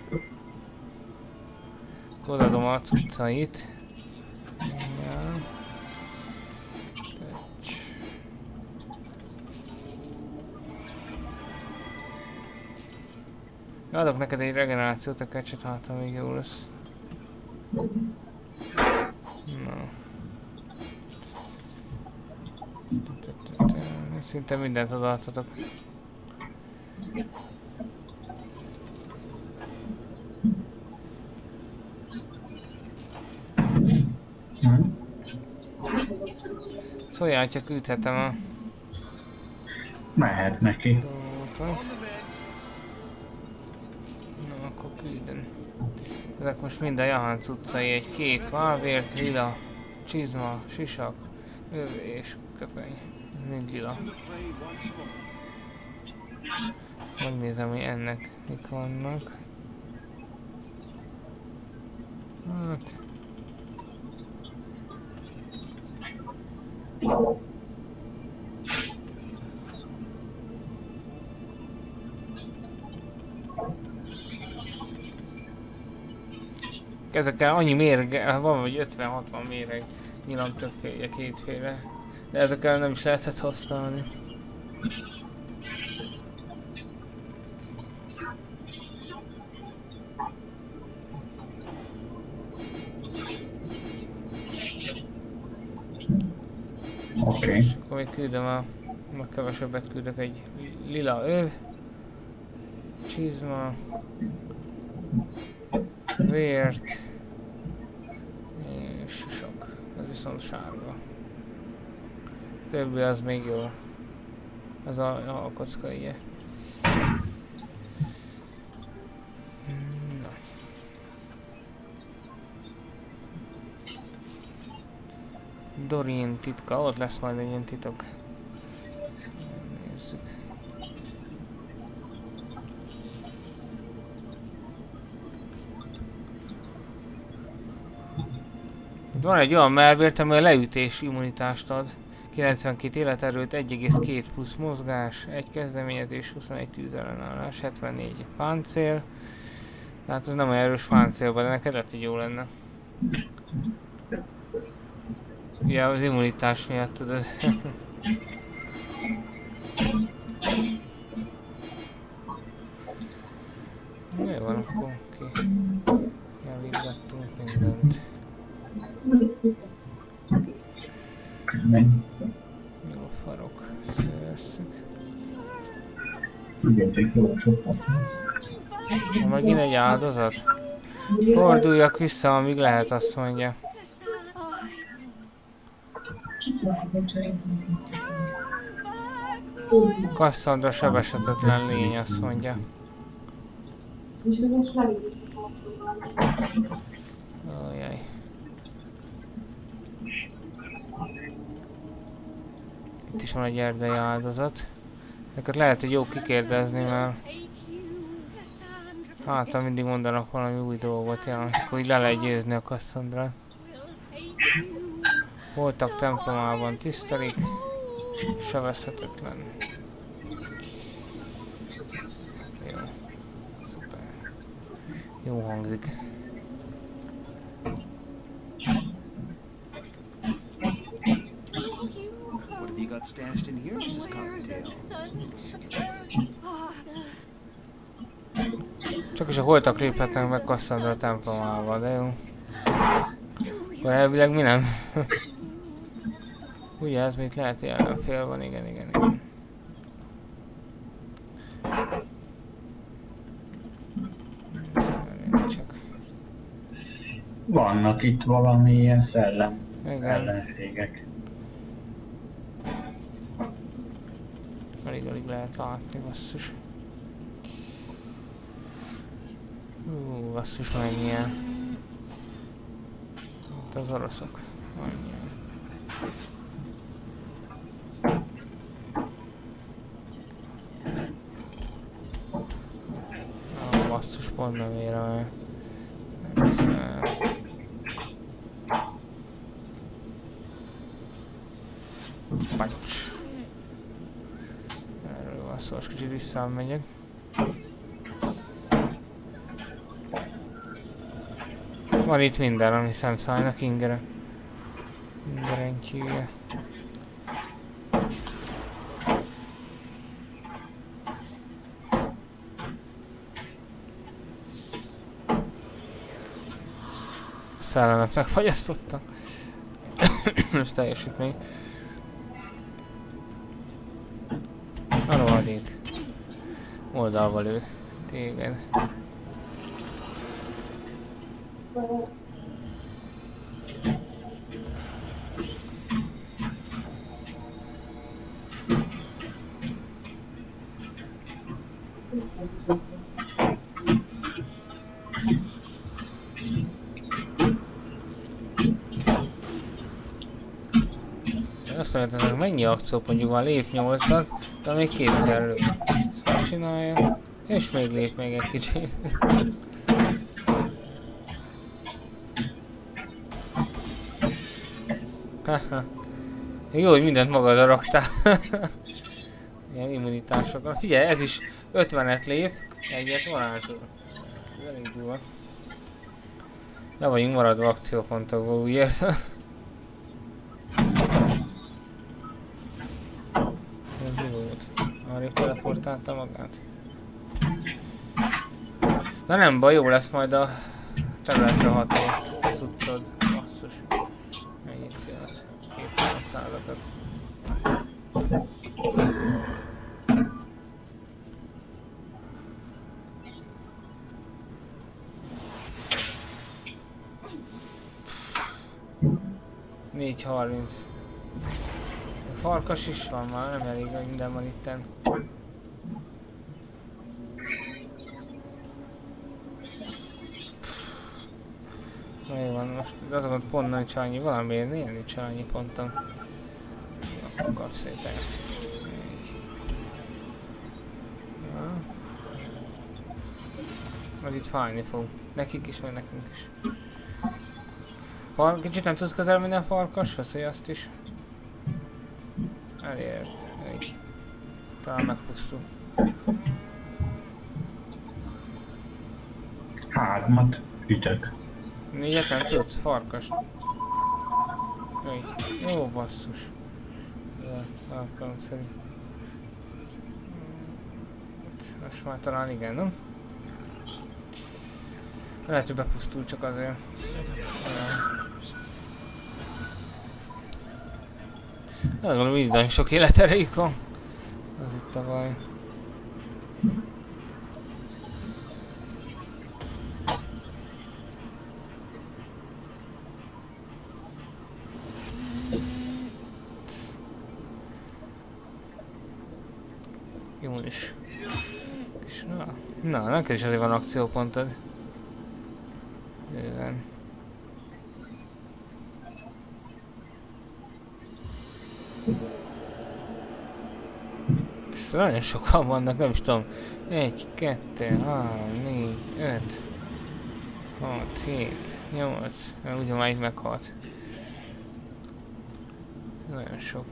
Odaadom a cuccait. Ja. Adok neked egy regenerációt a kecset, hát ha még jó lesz. Na. Szinte mindent odaadhatok. Szóljál, csak üthetem a... Mehet neki. dolgokat. Na, akkor külden. Ezek most mind a Jahan cuccai, egy kék válvért, lila, csizma, sisak, öv és köpeny. Mind lila. Megnézem, hogy ennek mik vannak. Hát... Ezekkel annyi méreg, van vagy 50-60 méreg, nyilam többféle, kétféle, de ezekkel nem is lehetett használni. Oké. És akkor még küldöm meg kevesebbet küldök, egy lila öv, csizma, vért, és sok. Ez viszont sárga. Többi az még jó. Ez a kocka, ugye. Na. Doreen titka, ott lesz majd egy ilyen titok. Nézzük. Itt van egy olyan melvért, ami a leütés immunitást ad. 92 életerőt, 1,2 plusz mozgás, 1 kezdeményezés, 21 tűzellenállás, 74 páncél. Tehát ez nem olyan erős páncélban, de neked lehet, hogy jó lenne. Ja, az immunitás miatt tudod. Jó van, akkor oké. Javítgattunk mindent. Jó farok, szővesszük. Megint egy áldozat? Forduljak vissza, amíg lehet, azt mondja. Cassandra sebezhetetlen lény, azt mondja. Ajaj. Itt is van egy erdei áldozat. Ezeket lehet, hogy jó kikérdezni, mert hát mindig mondanak valami új dolgot, ja, és akkor így le lehet győzni a Cassandrát. Voltak templomában, tisztelik, sebezhetetlen. Jó, szuper. Jó hangzik. What have you got stashed in here, Mrs. Cottontail? Csak is a holtak léphetnek meg Cassandra templomába, de jó. Akkor elvileg mi nem? Ugye ez még lehet ellenfél van, igen. Csak. Vannak itt valami ilyen szellem Igen. ellenségek. Alig lehet látni, basszus. Basszus, mennyien. Itt az oroszok. Mennyien. Basszus, pont nem érem el. Nem hiszem el. Pacs. Erről van szó, és kicsit visszamegyek. Van itt minden, ami szemszállnak ingere. Ingerentyűje. Szellemet megfagyasztottam. Ez teljesítmény. A rohadék. Oldalba lő. Téged. Azt mondja, hogy mennyi akciópontjuk van, lép 8-at, de még kétszer lő. Szóval csinálja, és még lép még egy kicsit. Haha. Jó, hogy mindent magadra raktál. Ilyen immunitásokra. Figyelj, ez is 50-et lép, egyet varázsol. Ez elég durva. Le vagyunk maradva akciópontokból, úgy érzem. Ez mi volt? Arrébb teleportálta magát. Na nem baj, jó lesz majd a területre ható cuccod. Basszus. Mennyit szélet. 200 százakat. Négy 30. A farkas is van már, nem elég, hogy minden van itten. Jó van, most azokat pont nincs annyi, valamiért nincs annyi ponton. Akkor szépen. Majd itt fájni fog. Nekik is, meg nekünk is. Kicsit nem tudsz közel minden farkashoz, hogy azt is elért. Így. Talán megpusztul. 3-at ütök. 4-et nem tudsz? Farkast. Jó basszus. Alkalom szerint. Most már talán igen, nem? Lehet, hogy bepusztul csak azért. Gondolom, minden sok életerejük van. Az itt a baj. Jó is. Na, neked is azért van akciópontod. Bőven. Nagyon sokan vannak, nem is tudom. 1, 2, 3, 4, 5, 6, 7, 8. Ugye már itt meghalt. Nagyon sok.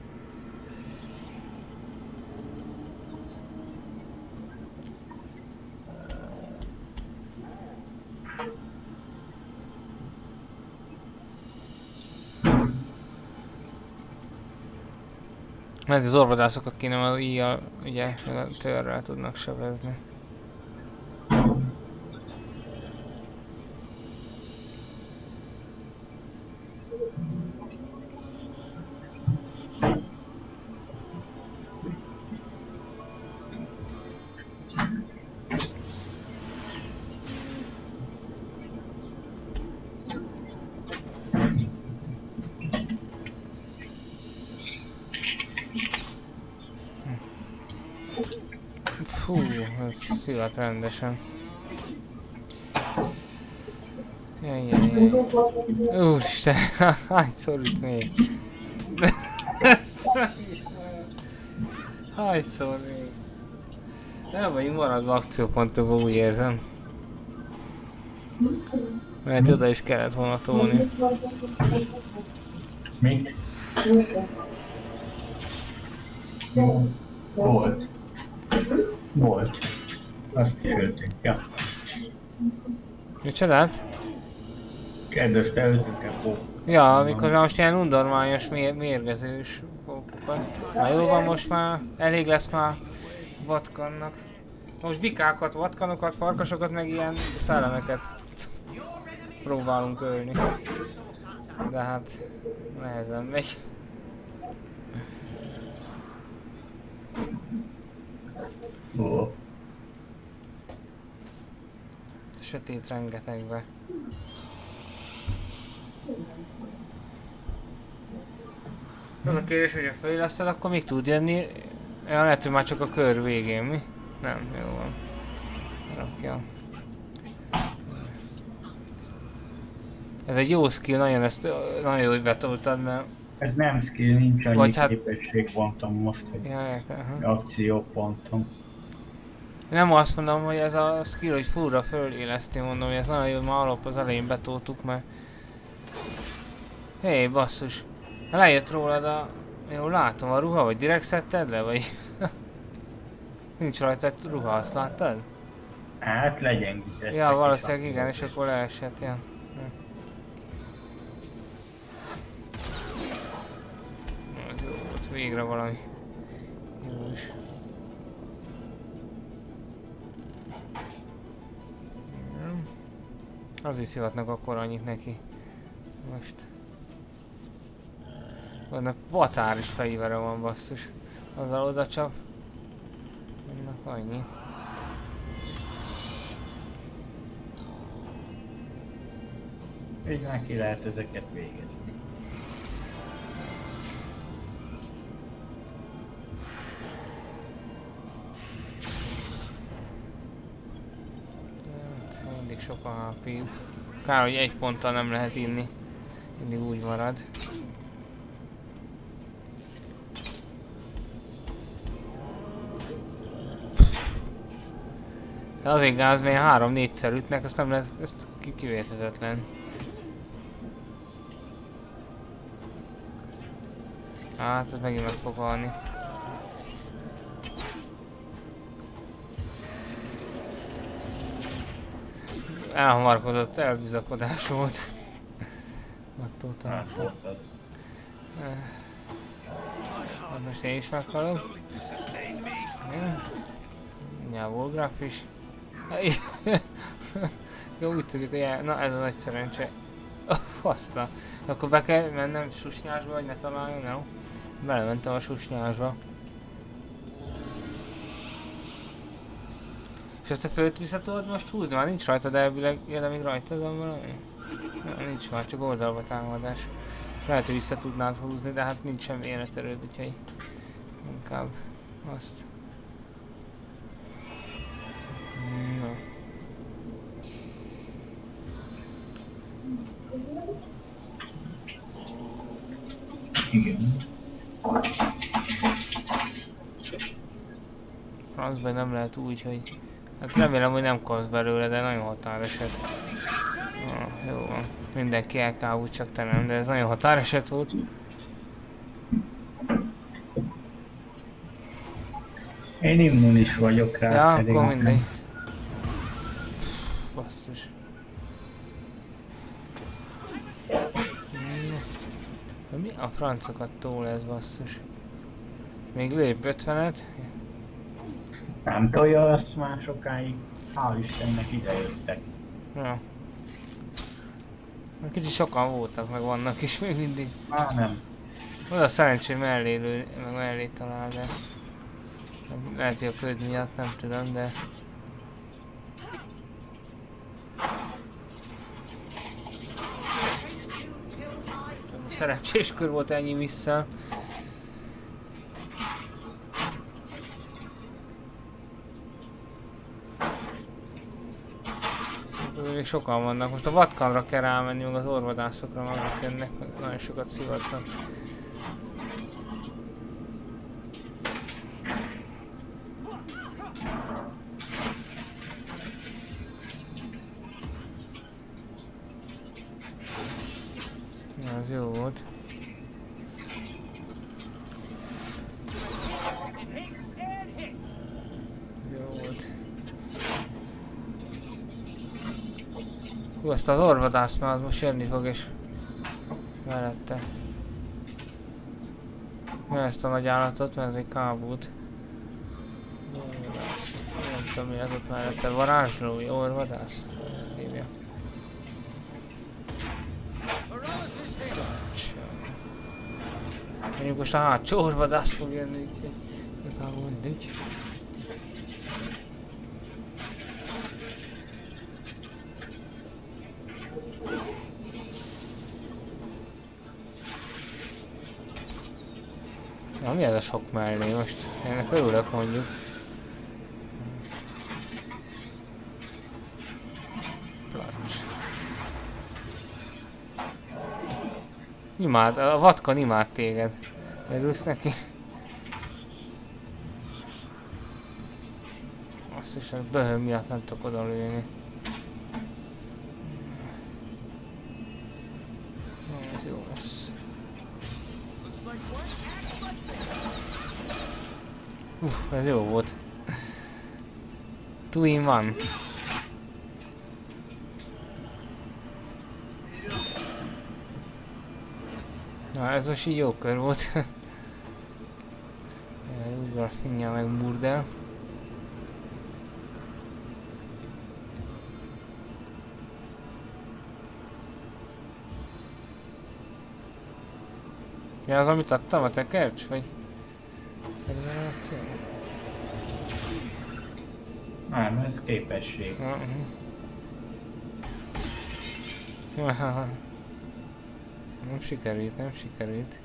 Mert az orvadászokat kéne, mert íjjal, ugye, törrel tudnak sebezni. Fú, ez szivat rendesen. Jajjajjaj. Úristen, hányszor itt még? Hányszor még? Nem vagyunk maradva akciópontokban, úgy érzem. Mert oda is kellett volna tolni. Mit? Volt. Volt. Azt is öltünk, ja. Micsodát? Kérdezte, öltünk-e pók? Ja, amikor most ilyen undormányos, mérgezős pókokat. Na jó van, most már elég lesz már vatkannak. Most bikákat, vatkanokat, farkasokat, meg ilyen szellemeket próbálunk ölni. De hát nehezen megy. Ó. Sötét rengetegbe. Az a kérdés, hogy a fejleszted, akkor még tud jönni? Ja, lehet, hogy már csak a kör végén, mi? Nem, jó van. Rakja. Ez egy jó skill, nagyon jó, hogy betoltad, mert... Ez nem skill, nincs annyi Vagy hát... képességpontom most, hogy Ja, akciópontom. Nem azt mondom, hogy ez a skill, hogy fullra föléleszti, mondom, hogy ez nagyon jó, már alap az elején betoltuk, mert... Hé, basszus. Lejött rólad a... Jól látom, a ruha, vagy direkt szedted le, vagy... Nincs rajta ruha, azt láttad? Hát legyengített. Ja, valószínűleg igen, és akkor leesett, ja. Az jó volt, végre valami. Jó is. Az is szivatnak akkor annyit neki. Most. Vannak vatáris fegyvere van, basszus. Azzal oda csap. Annak annyi. Így már ki lehet ezeket végezni. Mindig sok a HP. Kár, hogy egy ponttal nem lehet inni. Mindig úgy marad. De azért gáz, mert 3-4-szer ütnek, azt nem lehet, ezt kivéthetetlen. Hát, ez megint meg fog halni. Elhamarkodott, elbizakodás volt. Hát volt az. Most én is meghalok. Mindjárt Volgraf is. Jó, úgy tűnik, hogy na ez a nagy szerencse. Faszna. Akkor be kell mennem susnyásba, hogy ne találjon, nem? Belementem a susnyásba. És ezt a főt vissza tudod most húzni? Már nincs rajtad elvileg, de még rajtad van valami? Nem, nincs már, csak oldalba támadás. És lehet, hogy vissza tudnád húzni, de hát nincs semmi életerőd, úgyhogy inkább azt. No. Igen. Francban nem lehet úgy, hogy... Hát remélem, hogy nem kapsz belőle, de nagyon határeset. Jó van. Mindenki elkábult, csak te nem, de ez nagyon határeset volt. Én immunis vagyok rá, Ja, szerintem. akkor mindegy. Basszus. De mi a francokat tól ez, basszus? Még lép 50-et? Nem tolja azt már sokáig. Hál' Istennek idejöttek. Ja. Kicsit sokan voltak, meg vannak is még mindig. Már nem. Az a szerencsé mellé talál, de... Lehet, hogy a köd miatt, nem tudom, de... Szerencsés kör volt ennyi vissza. Még sokan vannak. Most a vatkanra kell rámenni, meg az orvadászokra maguk jönnek, nagyon sokat szivatnak. Az jó volt. Jó volt. Hú, azt az orvadásznál az most jönni fog és mellette. Mi ezt a nagy állatot, mert ez egy kábút. Orvadász. Nem tudom mi az ott mellette. Varázslói, orvadász. Hívja. Mondjuk most a hátsó orvadász fog jönni, úgyhogy igazából mindegy. Na mi ez a sok mellé most? Ennek örülök mondjuk. Imád, a vatkan imád téged. Örülsz neki? Azt is a böhöm miatt nem tudok oda lőni. Ez jó lesz. Ez jó volt. 2 in 1. Na, ez most így jó kör volt. Udvarfinja meg burdel. Ja, az amit adtam, a tekercs, vagy? Nem, ez képesség. Nem sikerült, nem sikerült.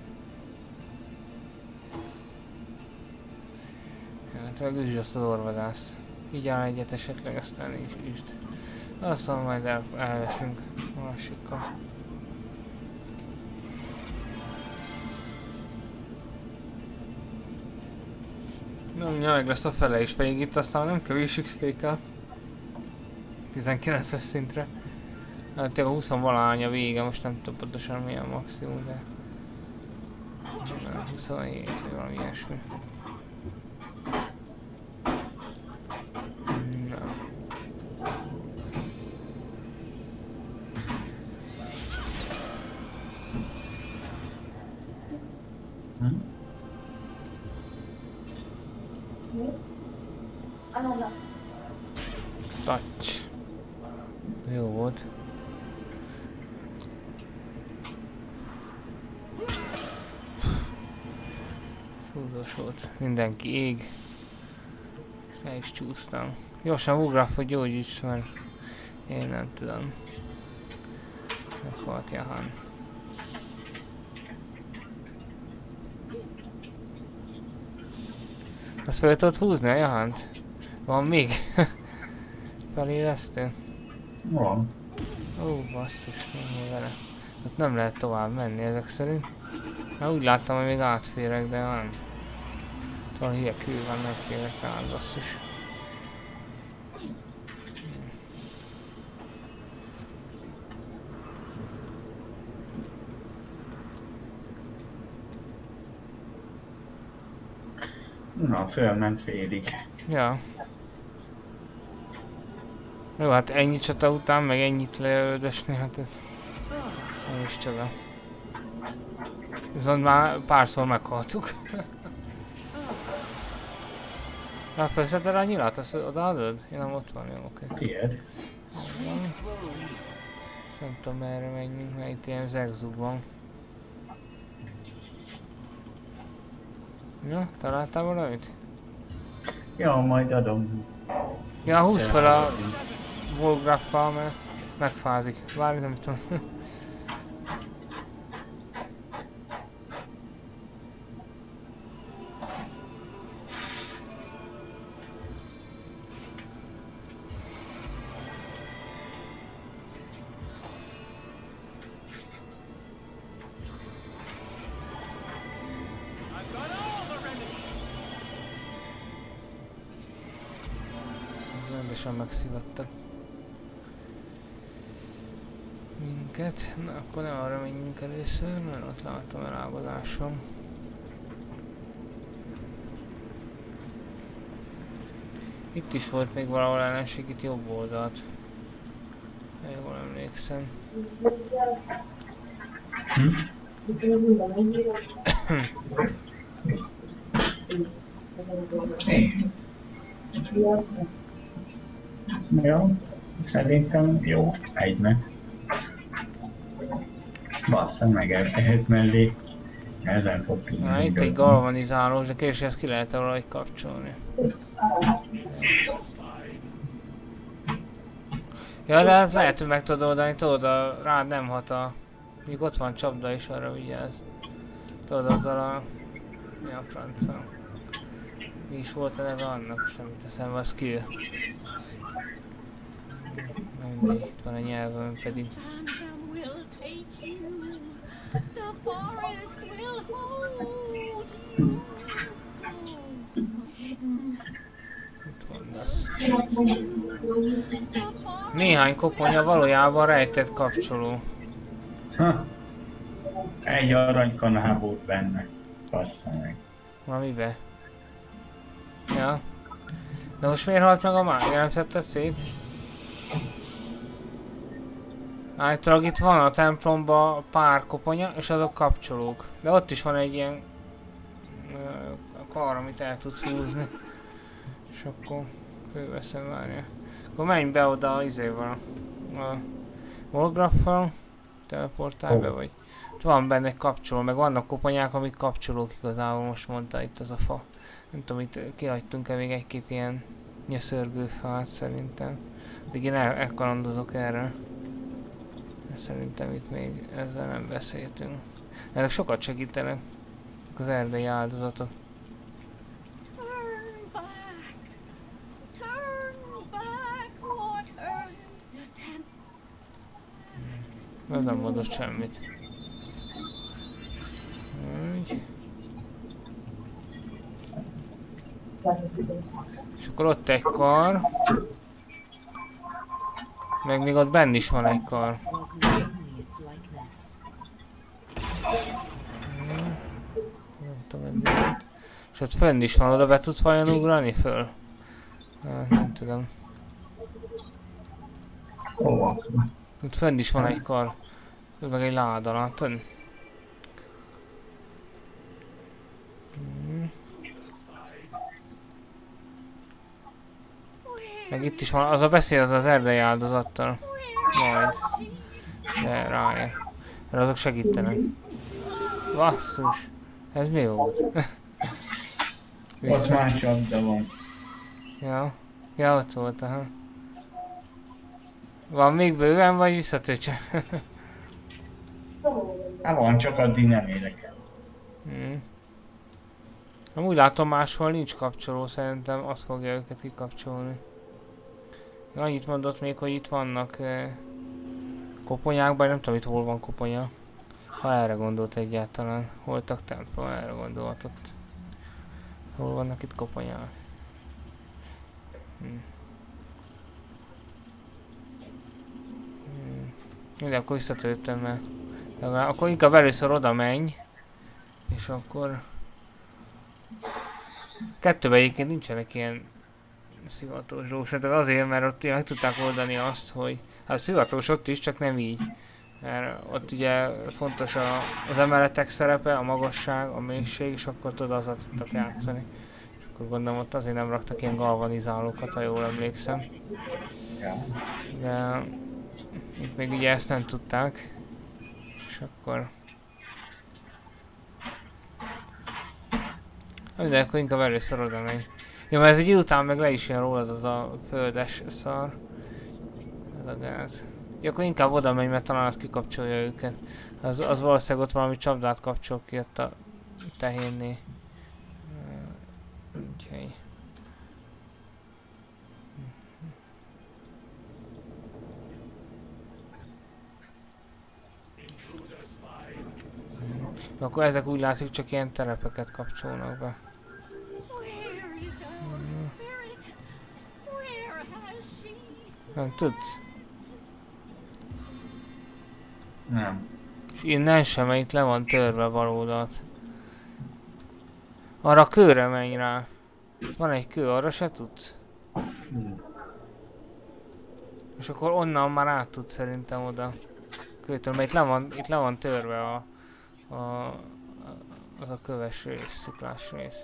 Hát meg üsd azt az orvadászt. Így áll egyet esetleg, aztán így üsd. Aztán majd elveszünk a másikkal. Nem, meg lesz a fele is, pedig itt aztán nem kevés XP-kel. 19-es szintre. Hát a 20-valahány a vége, most nem tudom pontosan milyen maximum, de... 27 vagy valami ilyesmi. Touch. Jó volt. Fúzós volt. Mindenki ég. Le is csúsztam. Gyorsan ugrál, hogy gyógyíts, mert én nem tudom. Meghalt Jahan. Azt fel tudod húzni a Jahant? Van még? Felélesztő? Van. Ó, basszus, nem vele. Hát nem lehet tovább menni ezek szerint. Na úgy láttam, hogy még átférek, de nem. Talán hülye kő van, nem férek rá, basszus. Na, fölment félig. Ja. Jó, hát ennyi csata után, meg ennyit leöldösni, hát ez nem is csoda. Viszont már párszor meghaltuk. Felszedted a nyilat? Azt odaadod? Ja, nem, ott van, jó, oké. Tied. Nem tudom merre menjünk, mert itt ilyen zegzug van. Ja, találtál valamit? Jó, majd adom. Ja, húzd fel a Volgraffal, mert megfázik. Várj, nem tudom. Rendesen megszivattak minket. Na, akkor nem arra menjünk először, mert ott látom elágadásom. Itt is volt még valahol ellenség, itt jobb oldalt. Jól emlékszem. Jó, szerintem jó egynek. Bassza meg ehhez mellé. Ezen fog tudni. Na, itt egy galvanizálós, de kérdés, ezt ki lehet-e valahogy kapcsolni? Ja, de ez lehet, hogy meg tudod oldani, tudod, rád nem hat a... Mondjuk ott van csapda is, arra vigyázz. Tudod, azzal a... Mi a franca? Mi is volt a neve annak, most nem jut eszembe, a skill. Mindegy, itt van a nyelvem pedig. Itt van az. Néhány koponya valójában rejtett kapcsoló. Ha. Egy aranykanál volt benne. Bassza meg. Valamibe? Ja. De most miért halt meg a mágia? Nem szedted szét? Általában itt van a templomban pár koponya, és azok kapcsolók. De ott is van egy ilyen kar, amit el tudsz húzni. És akkor fölveszem, várja. Akkor menj be oda a izéval. A Volgraffal. Teleportálj be, vagy. Ott van benne kapcsoló, meg vannak koponyák, amik kapcsolók igazából, most mondta itt az a fa. Nem tudom, itt kihagytunk-e még egy-két ilyen nyeszörgőfát szerintem. Addig én elkalandozok erre. Szerintem itt még ezzel nem beszéltünk. Ezek sokat segítenek. Az erdei áldozatok. Ez nem mondott semmit. Úgy. És akkor ott egy kar. Meg még ott benn is van egy kar. És ott fönn is van, oda be tudsz vajon ugrani föl? Nem tudom. Ott fönn is van egy kar. Meg egy láda, látod? Meg itt is van, az a beszél az erdei áldozattal. Majd. De ráér. Mert azok segítenek. Basszus. Ez mi volt? Ott már csapda van. Ja. Ja, ott volt, aha. Van még bőven, vagy visszatöltse? Hát van, csak addig nem érek el. Amúgy látom, máshol nincs kapcsoló, szerintem azt fogja őket kikapcsolni. Annyit mondott még, hogy itt vannak koponyák, bár nem tudom, itt hol van koponya. Ha erre gondolt egyáltalán. Holtak templom, erre gondolhatott. Hol vannak itt koponyák? De akkor visszatöltöm, mert legalább, akkor inkább először oda menj. És akkor... Kettőben egyébként nincsenek ilyen szivatós dolgok. Szerintem azért, mert ott meg tudták oldani azt, hogy... Hát szivatós ott is, csak nem így. Mert ott ugye fontos az emeletek szerepe, a magasság, a mélység, és akkor tudod, azzal tudtak játszani. És akkor gondolom ott azért nem raktak ilyen galvanizálókat, ha jól emlékszem. De itt még ugye ezt nem tudták. És akkor... De akkor inkább először oda megy. Ja, mert ez egy idő után meg le is jön rólad az a földes szar. Ez a gáz. Ja, akkor inkább oda megy, mert talán az kikapcsolja őket. Az valószínűleg ott valami csapdát kapcsol ki ott a tehénnél. Úgyhogy... Akkor ezek úgy látszik, csak ilyen terepeket kapcsolnak be. Nem tudsz? Nem. És innen sem, mert itt le van törve valódat. Arra a kőre menj rá. Van egy kő, arra se tudsz? És akkor onnan már át tudsz szerintem oda. Kőtől, mert itt le van törve az a köves rész, sziklás rész.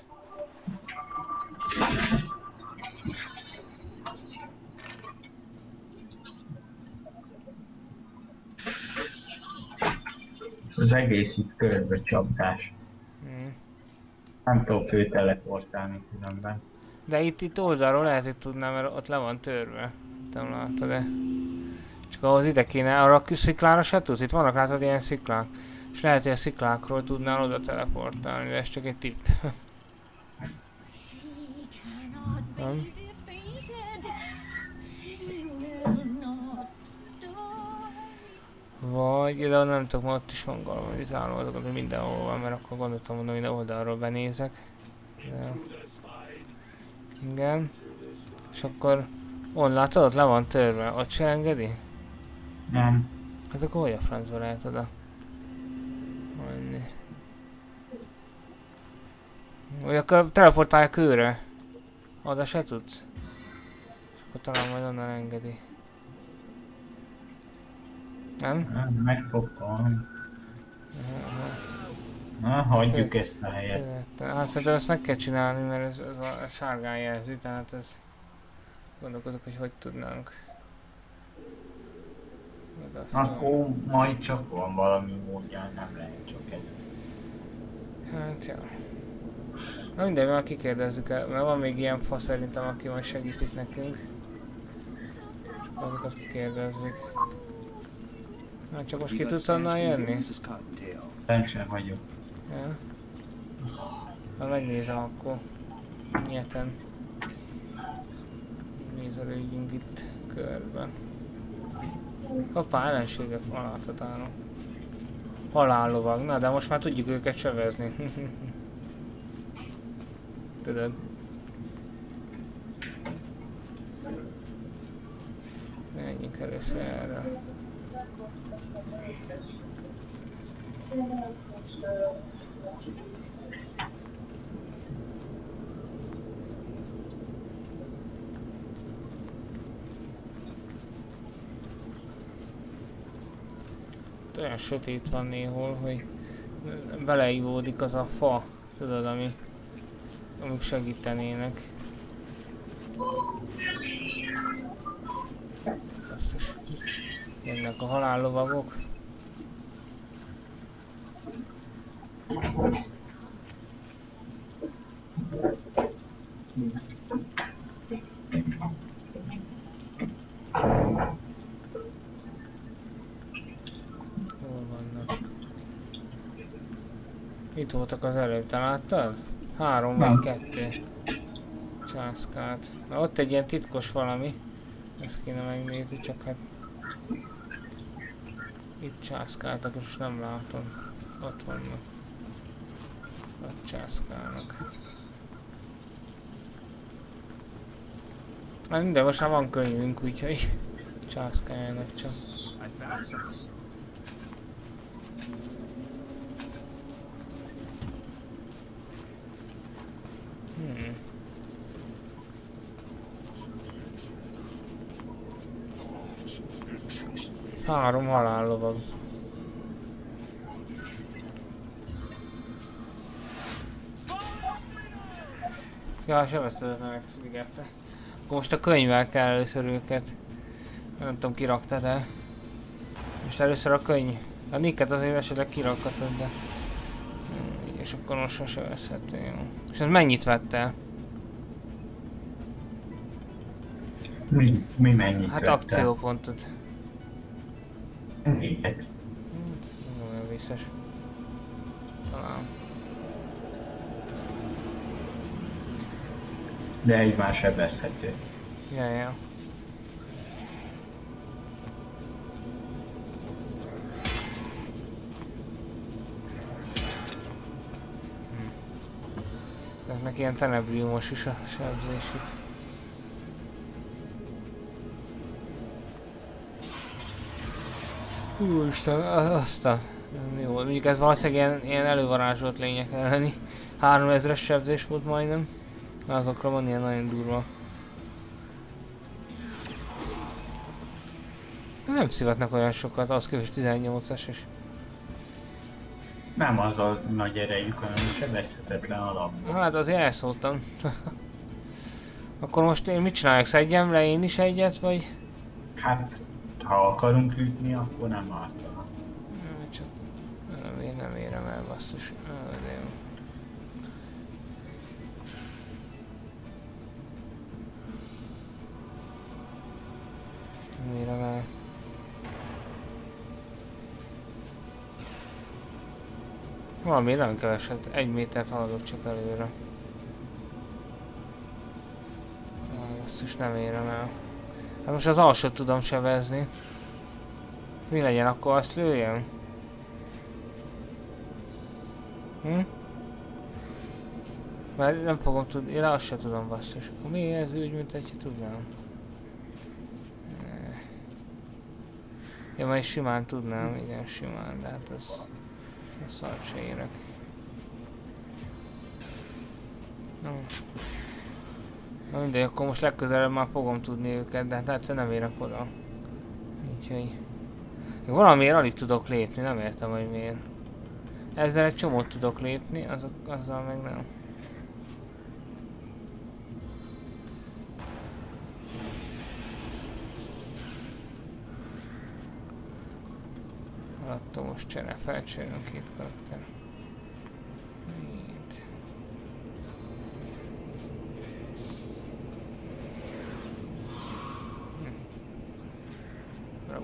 Az egész itt körbe csapdás. Nem tudok főteleportálni különben. De itt oldalról lehet, hogy tudnám, mert ott le van törve. Nem látod-e? Csak ahhoz ide kéne, arra a sziklára se tudsz, itt vannak látod ilyen sziklák. És lehet, hogy a sziklákról tudnál oda teleportálni, de ez csak egy tipp. Nem? Vagy, de nem tudok, mert ott is van galvanizáló, azokat, hogy mindenhol van, mert akkor gondoltam mondani, hogy oldalról benézek. De... Igen. És akkor... On látod, ott le van törve, ott se engedi? Nem. Hát akkor hogy a francba lehet oda menni? Vagy akkor teleportálj a kőre. Oda se tudsz? És akkor talán majd onnan engedi. Nem? Nem, megfogtam. Na, hagyjuk ezt a helyet. Hát szerintem ezt meg kell csinálni, mert ez a sárgán jelzi, tehát ez... Gondolkozok, hogy tudnánk. Akkor majd csak van valami módján, nem lehet csak ez. Hát ja. Na mindegy, már kikérdezzük el, mert van még ilyen fa szerintem, aki majd segít itt nekünk. Csak azokat kikérdezzük. Hát csak most ki tudsz onnan jönni? Nem sem vagyok. Ja. Na megnézem akkor. Nyilván. Nézelődjünk itt körben. Hoppá, ellenségek láthatának. Halállovag, na de most már tudjuk őket sövezni. Tudod. Menjünk először erre. Olyan sötét van néhol, hogy beleivódik az a fa, tudod, amik segítenének. Basszus. Jönnek a halállovagok. Itt voltak az előbb, te láttad? 3 vagy 2 császkát. Na ott egy ilyen titkos valami. Ezt kéne megnézni, csak hát... Itt császkáltak, és most nem látom. Ott vannak. Ott császkálnak. Hát de most már van könyvünk, úgyhogy császkáljanak csak. Három halállovag. Ja, sebeztetek meg szigetre. Akkor most a könyvvel kell először őket. Nem tudom, kiraktad el. Most először a könyv. A nicket azért esetleg kirakatod, de... És akkor most se sebezhető, jó. És ez mennyit vett el? Mi mennyit Hát vett el? akciópontot. Ennyit. Nagyon vészes. Talán. De egy már sebezhető. Ja. Eznek ilyen tenebriumos is a sebzésük. Úristen, aztán jó, mondjuk ez valószínűleg ilyen elővarázsolt lények elleni. 3000-es sebzés volt majdnem. Azokra van ilyen nagyon durva. Nem szivatnak olyan sokat, az képest 18-as is. Nem az a nagy erejük, hanem sebezhetetlen alapból. Hát azért elszóltam. Akkor most én mit csinálják? Szedjem le én is egyet, vagy? Hát, ha akarunk ütni, akkor nem ártana. Csak... Én nem érem el, basszus. De jó. Nem érem el. Valami nagyon keveset, 1 métert haladok csak előre. Basszus, nem érem el. Hát most az alsót tudom sebezni. Mi legyen, akkor azt lőjem? Mert nem fogom tudni, én azt se tudom, basszus. Akkor mi ez úgy, mint hogyha tudnám? Ja, majd simán tudnám, igen, simán, de hát az szart se érek. Na mindegy, akkor most legközelebb már fogom tudni őket, de hát egyszerűen nem érek oda. Úgyhogy... Valamiért alig tudok lépni, nem értem, hogy miért. Ezzel egy csomót tudok lépni, azzal meg nem. Attól most felcserélem 2 karakter. Itt. Bravo.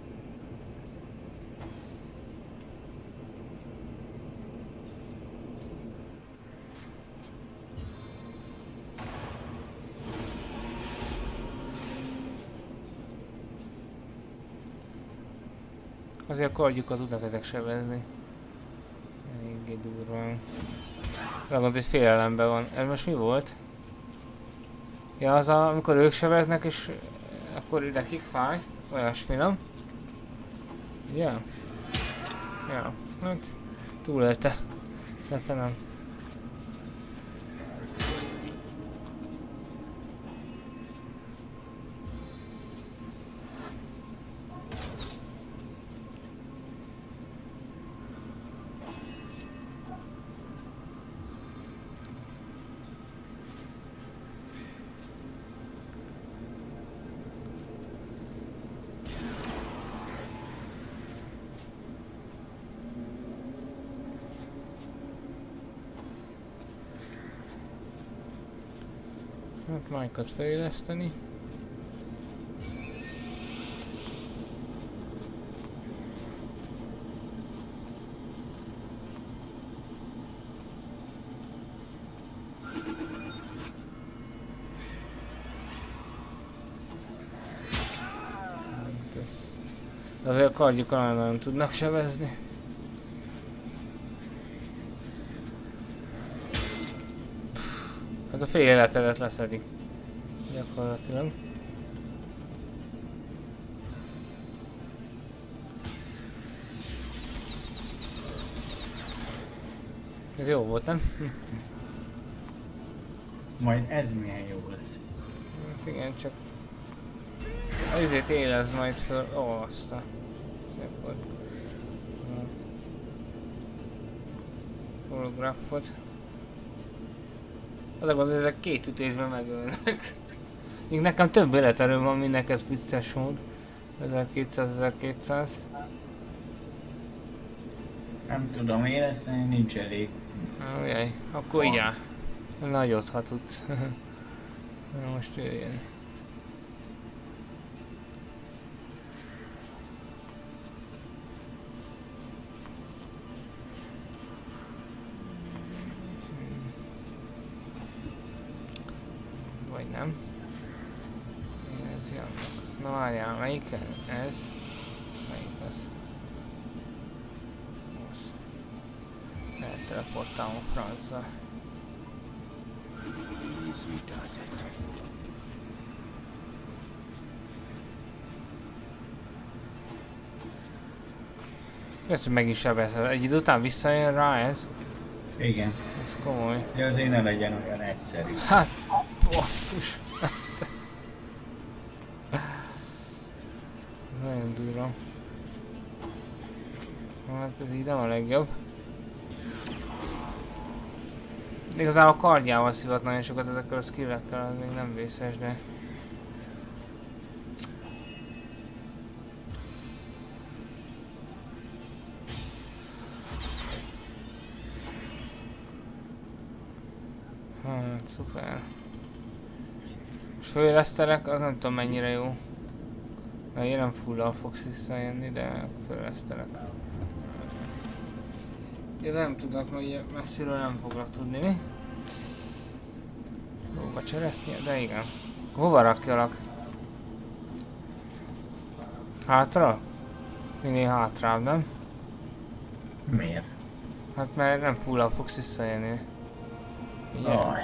Azért akarjuk az utak ezek sebezni. Eléggé durván. Gondolom, hogy félelemben van. Ez most mi volt? Ja, az amikor ők sebeznek és akkor nekik fáj. Olyasmi, nem? Ja. Ja. Hát túlélte. De nem. Hát Mike-ot fejleszteni. Azért a kardjukkal nagyon tudnak sebezni. Hát a fél életedet leszedik. Gyakorlatilag. Ez jó volt, nem? Majd ez milyen jó lesz. Hát igen, csak... Azért élez majd föl... Ó, azt a... Szép volt. Holografot. Az a gond, hogy ezek 2 ütésben megölnek. Míg nekem több életerőm van, mint neked vicces mód. 1200-1200. Nem tudom érezteni, nincs elég. Ajaj, akkor így áll. Nagyot, ha tudsz. Na most jöjjön. Vagy nem. Ez jön. Na várjál, melyik ez? Melyik az? Most. Elteleportálom a francba. Easy does it. Ezt, hogy meg is sebezhet. Egy idő után visszajön rá ez? Igen. Ez komoly. De azért ne legyen olyan egyszerű. Hát, basszus. Nagyon durva. Hát ez így nem a legjobb. Igazából a kardjával szivat nagyon sokat ezekkel a skillekkel, az még nem vészes, de... Hát, szuper. És fölélesztelek, az nem tudom mennyire jó. Mert én nem fullal fogsz visszajönni, de fölélesztelek. Én nem tudok, mert ilyen messziről nem foglak tudni, mi? Hova cseresznye? De igen. Hova rakjalak? Hátra? Minél hátrább, nem? Miért? Hát mert nem fullal fogsz visszajönni. Aj.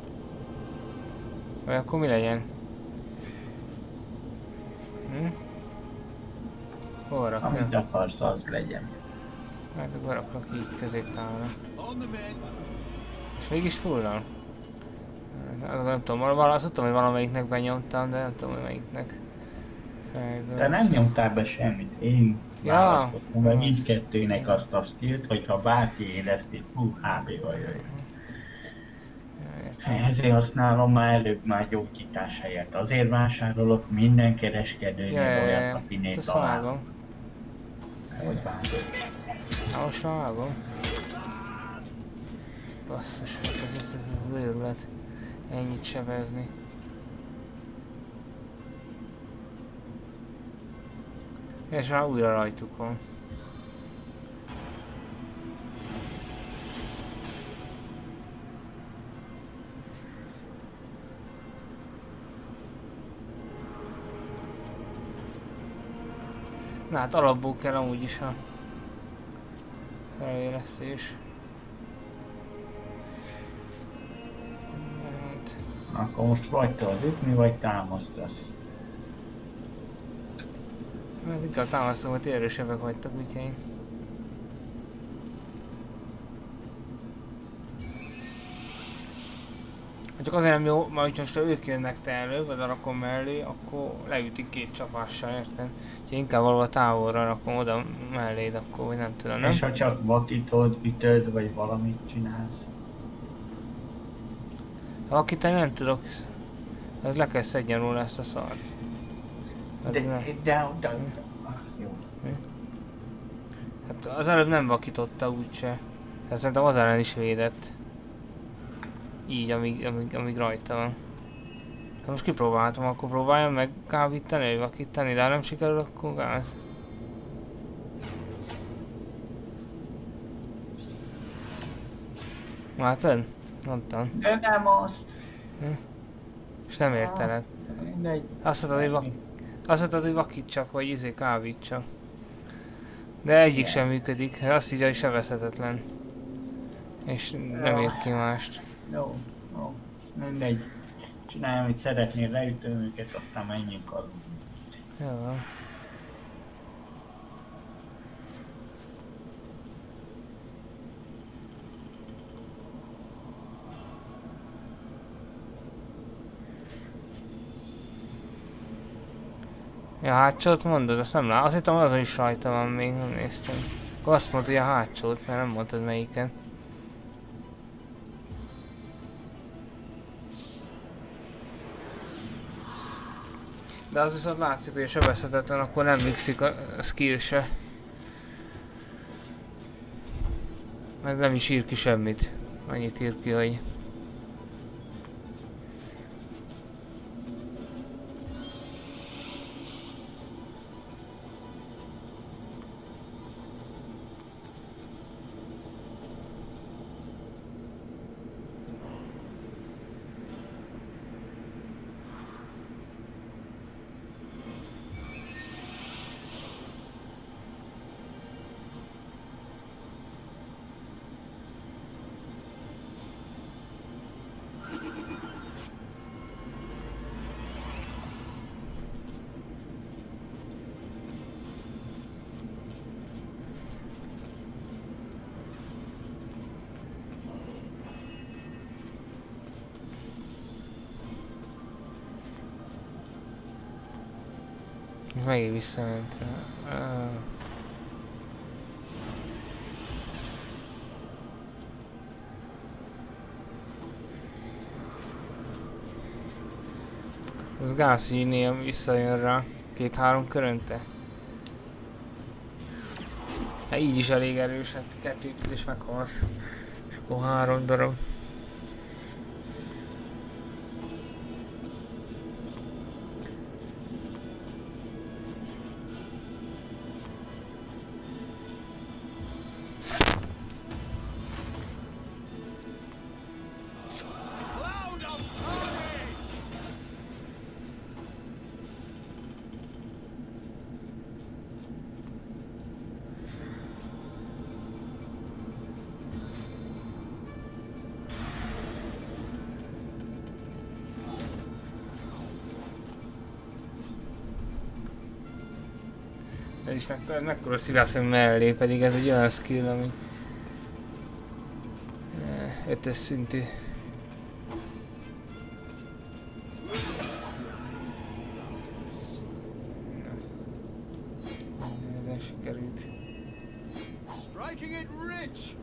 Vagy akkor mi legyen? Hova rakjam? Amit akarsz, az legyen. Meg akkor raklak így középtávra. On the men. És mégis fullal? Nem tudom, azt tudtam, hogy valamelyiknek benyomtam, de nem tudom, hogy melyiknek. Fejből. Te nem nyomtál be semmit, én választottam meg mindkettőnek azt a skillt, hogyha bárki éleszti, HP-val jöjjön. Ezért használom már előbb már gyógyítás helyett. Azért vásárolok minden kereskedőnél olyat, akinél találom. Hogy vágod. Most vágom. Basszus, ez az őrület. Ennyit sebezni. És már újra rajtuk van. Na hát alapból kell amúgy is a felélesztés. Akkor most vagy te az ütni, vagy támasztasz. Hát inkább támasztom, hogy ti erősebbek vagytok, úgyhogy... Csak azért nem jó, mert most ha ők jönnek te elő, vagy rakom mellé, akkor leütik 2 csapással, érted? Úgyhogy inkább valahol távolra rakom oda melléd, akkor vagy nem tudom, nem? És ha csak vakítod, ütöd, vagy valamit csinálsz? Ha vakítani nem tudok, ez le kell szedjen róla ezt a szart. De jó. Hát az előbb nem vakította úgyse. Hát szerintem az ellen is védett. Így, amíg rajta van. Hát most kipróbáltam, akkor próbáljam meg kábítani, vagy vakítani, de ha nem sikerül, akkor gáz. Látod? Mondtam. De nem azt. És nem értelek. Mindegy. Azt mondtad, hogy vakítsak, vagy kábítsak. De egyik sem működik, azt írja, hogy sebezhetetlen. És nem ér ki mást. Jó, mindegy. Csinálj, amit szeretnél, leütöm őket, aztán menjünk aludni. Jó. Ja, hátsót mondod? Azt nem látom. Azt hittem azon is rajta van még, nem néztem. Akkor azt mondod, hogy a hátsót, mert nem mondtad melyiken. De az viszont látszik, hogy a sebezhetetlen, akkor nem mixik a skill se. Meg nem is ír ki semmit. Annyit ír ki, hogy... Megint visszament rá. Az gáz, hogy innen visszajön rá 2-3 körönte. Hát így is elég erős, hát 2-t is meghalsz. És akkor 3 darab. Ez is mekkora szilászom mellé, pedig ez egy olyan skill, ami 5-ös szintű. Nem sikerült. Striking it rich.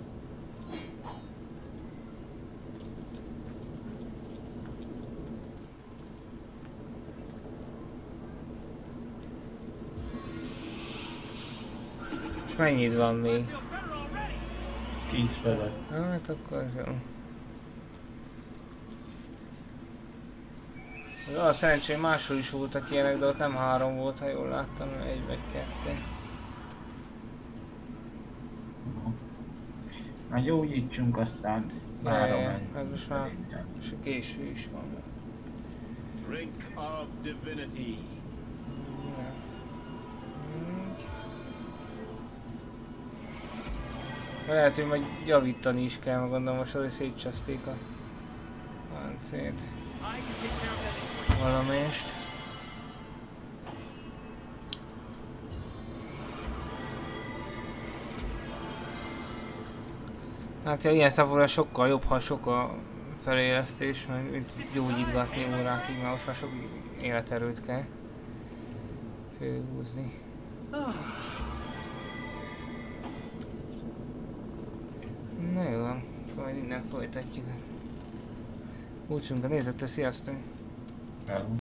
Mennyit van még? 10 felett. Hát akkor az jó. Az szerencsém máshol is voltak ilyenek, de ott nem 3 volt, ha jól láttam, 1 vagy 2. Na gyógyítsunk, aztán várom el. Ez most már késő is van. Drink of divinity. Lehet, hogy majd javítani is kell, meg gondolom, most azért szétcseszték a láncét. Valamelyest. Hát ja, ilyen szempontból sokkal jobb, ha sok a felélesztés, mint gyógyítgatni órákig, mert most már sok életerőt kell főhúzni. Na jó, akkor majd innen folytatjuk. Búcsunk a nézete, sziasztok! Hello.